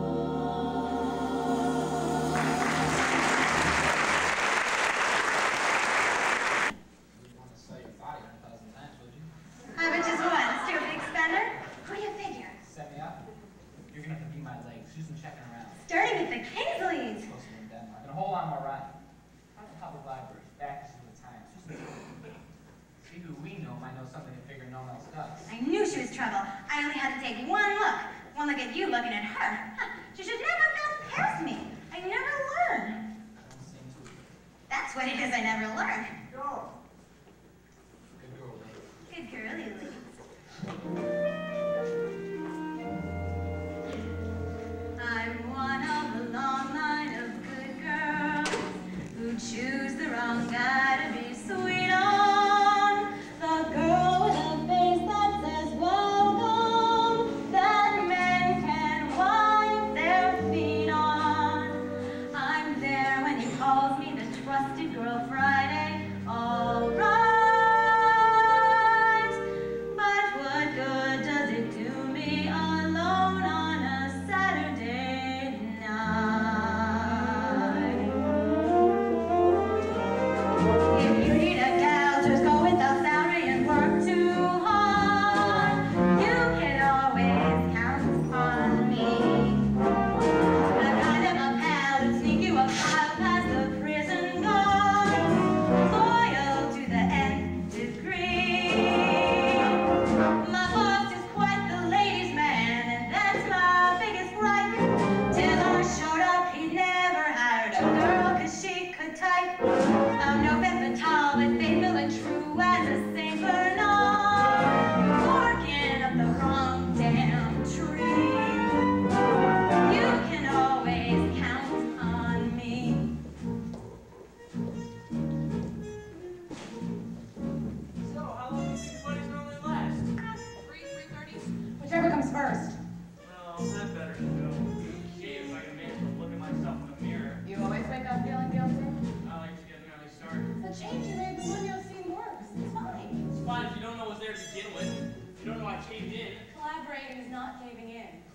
Speaker 3: How much is what? Stupid expander? Who do you figure?
Speaker 4: Set me up. You're gonna have to be my legs. She's been checking around.
Speaker 3: Starting with the Kingsleys.
Speaker 4: Supposed to be in Denmark. And a whole lot more riding. Public library. Back to the times. See who we know might know something a figure no one else does.
Speaker 3: I knew she was trouble. I only had to take one look. One look at you looking at her. She should never have gotten past me. I never learn. That's what it is, I never learn. Good girly legs. I'm one of the long line of good girls who choose the wrong guy to be sweet on. The girl with a face that says welcome, that men can wipe their feet on. I'm there when he calls me the trusted girl Friday.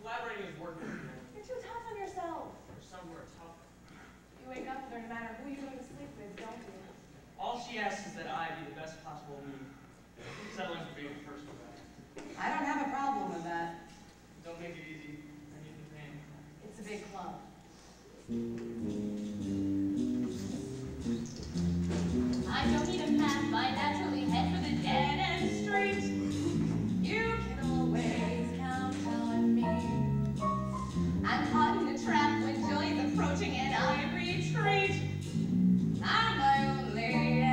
Speaker 2: Collaborating is working.
Speaker 21: You're too tough on yourself.
Speaker 2: There's somewhere tough.
Speaker 21: You wake up with her no matter who you go to sleep with, don't you?
Speaker 2: All she asks is that I be the best possible me. Settling for being the first one back.
Speaker 14: I don't have a problem with that.
Speaker 2: Don't make it easy. I need the pain.
Speaker 14: It's a big club.
Speaker 3: I don't need a map, I naturally head for the dead end street. You can always count on me. I'm caught in a trap when joy is approaching and I retreat. I'm my only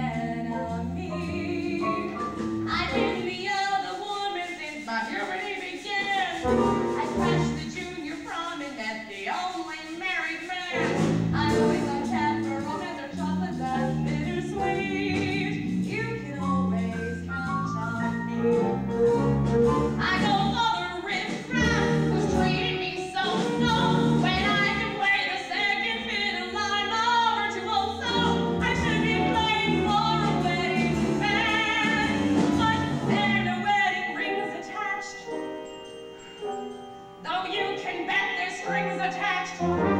Speaker 3: enemy. I've been the other woman since my puberty began. I crashed the junior prom and met the only married man. I'm always on tap for romance or chocolate that's bittersweet. You can always count on me. I go for the riff-raff who's treating me so. When I can play the second fiddle, I'm over to old soul. I should be playing for a wedding band, but there are no wedding rings attached. Though you can bet there's strings attached.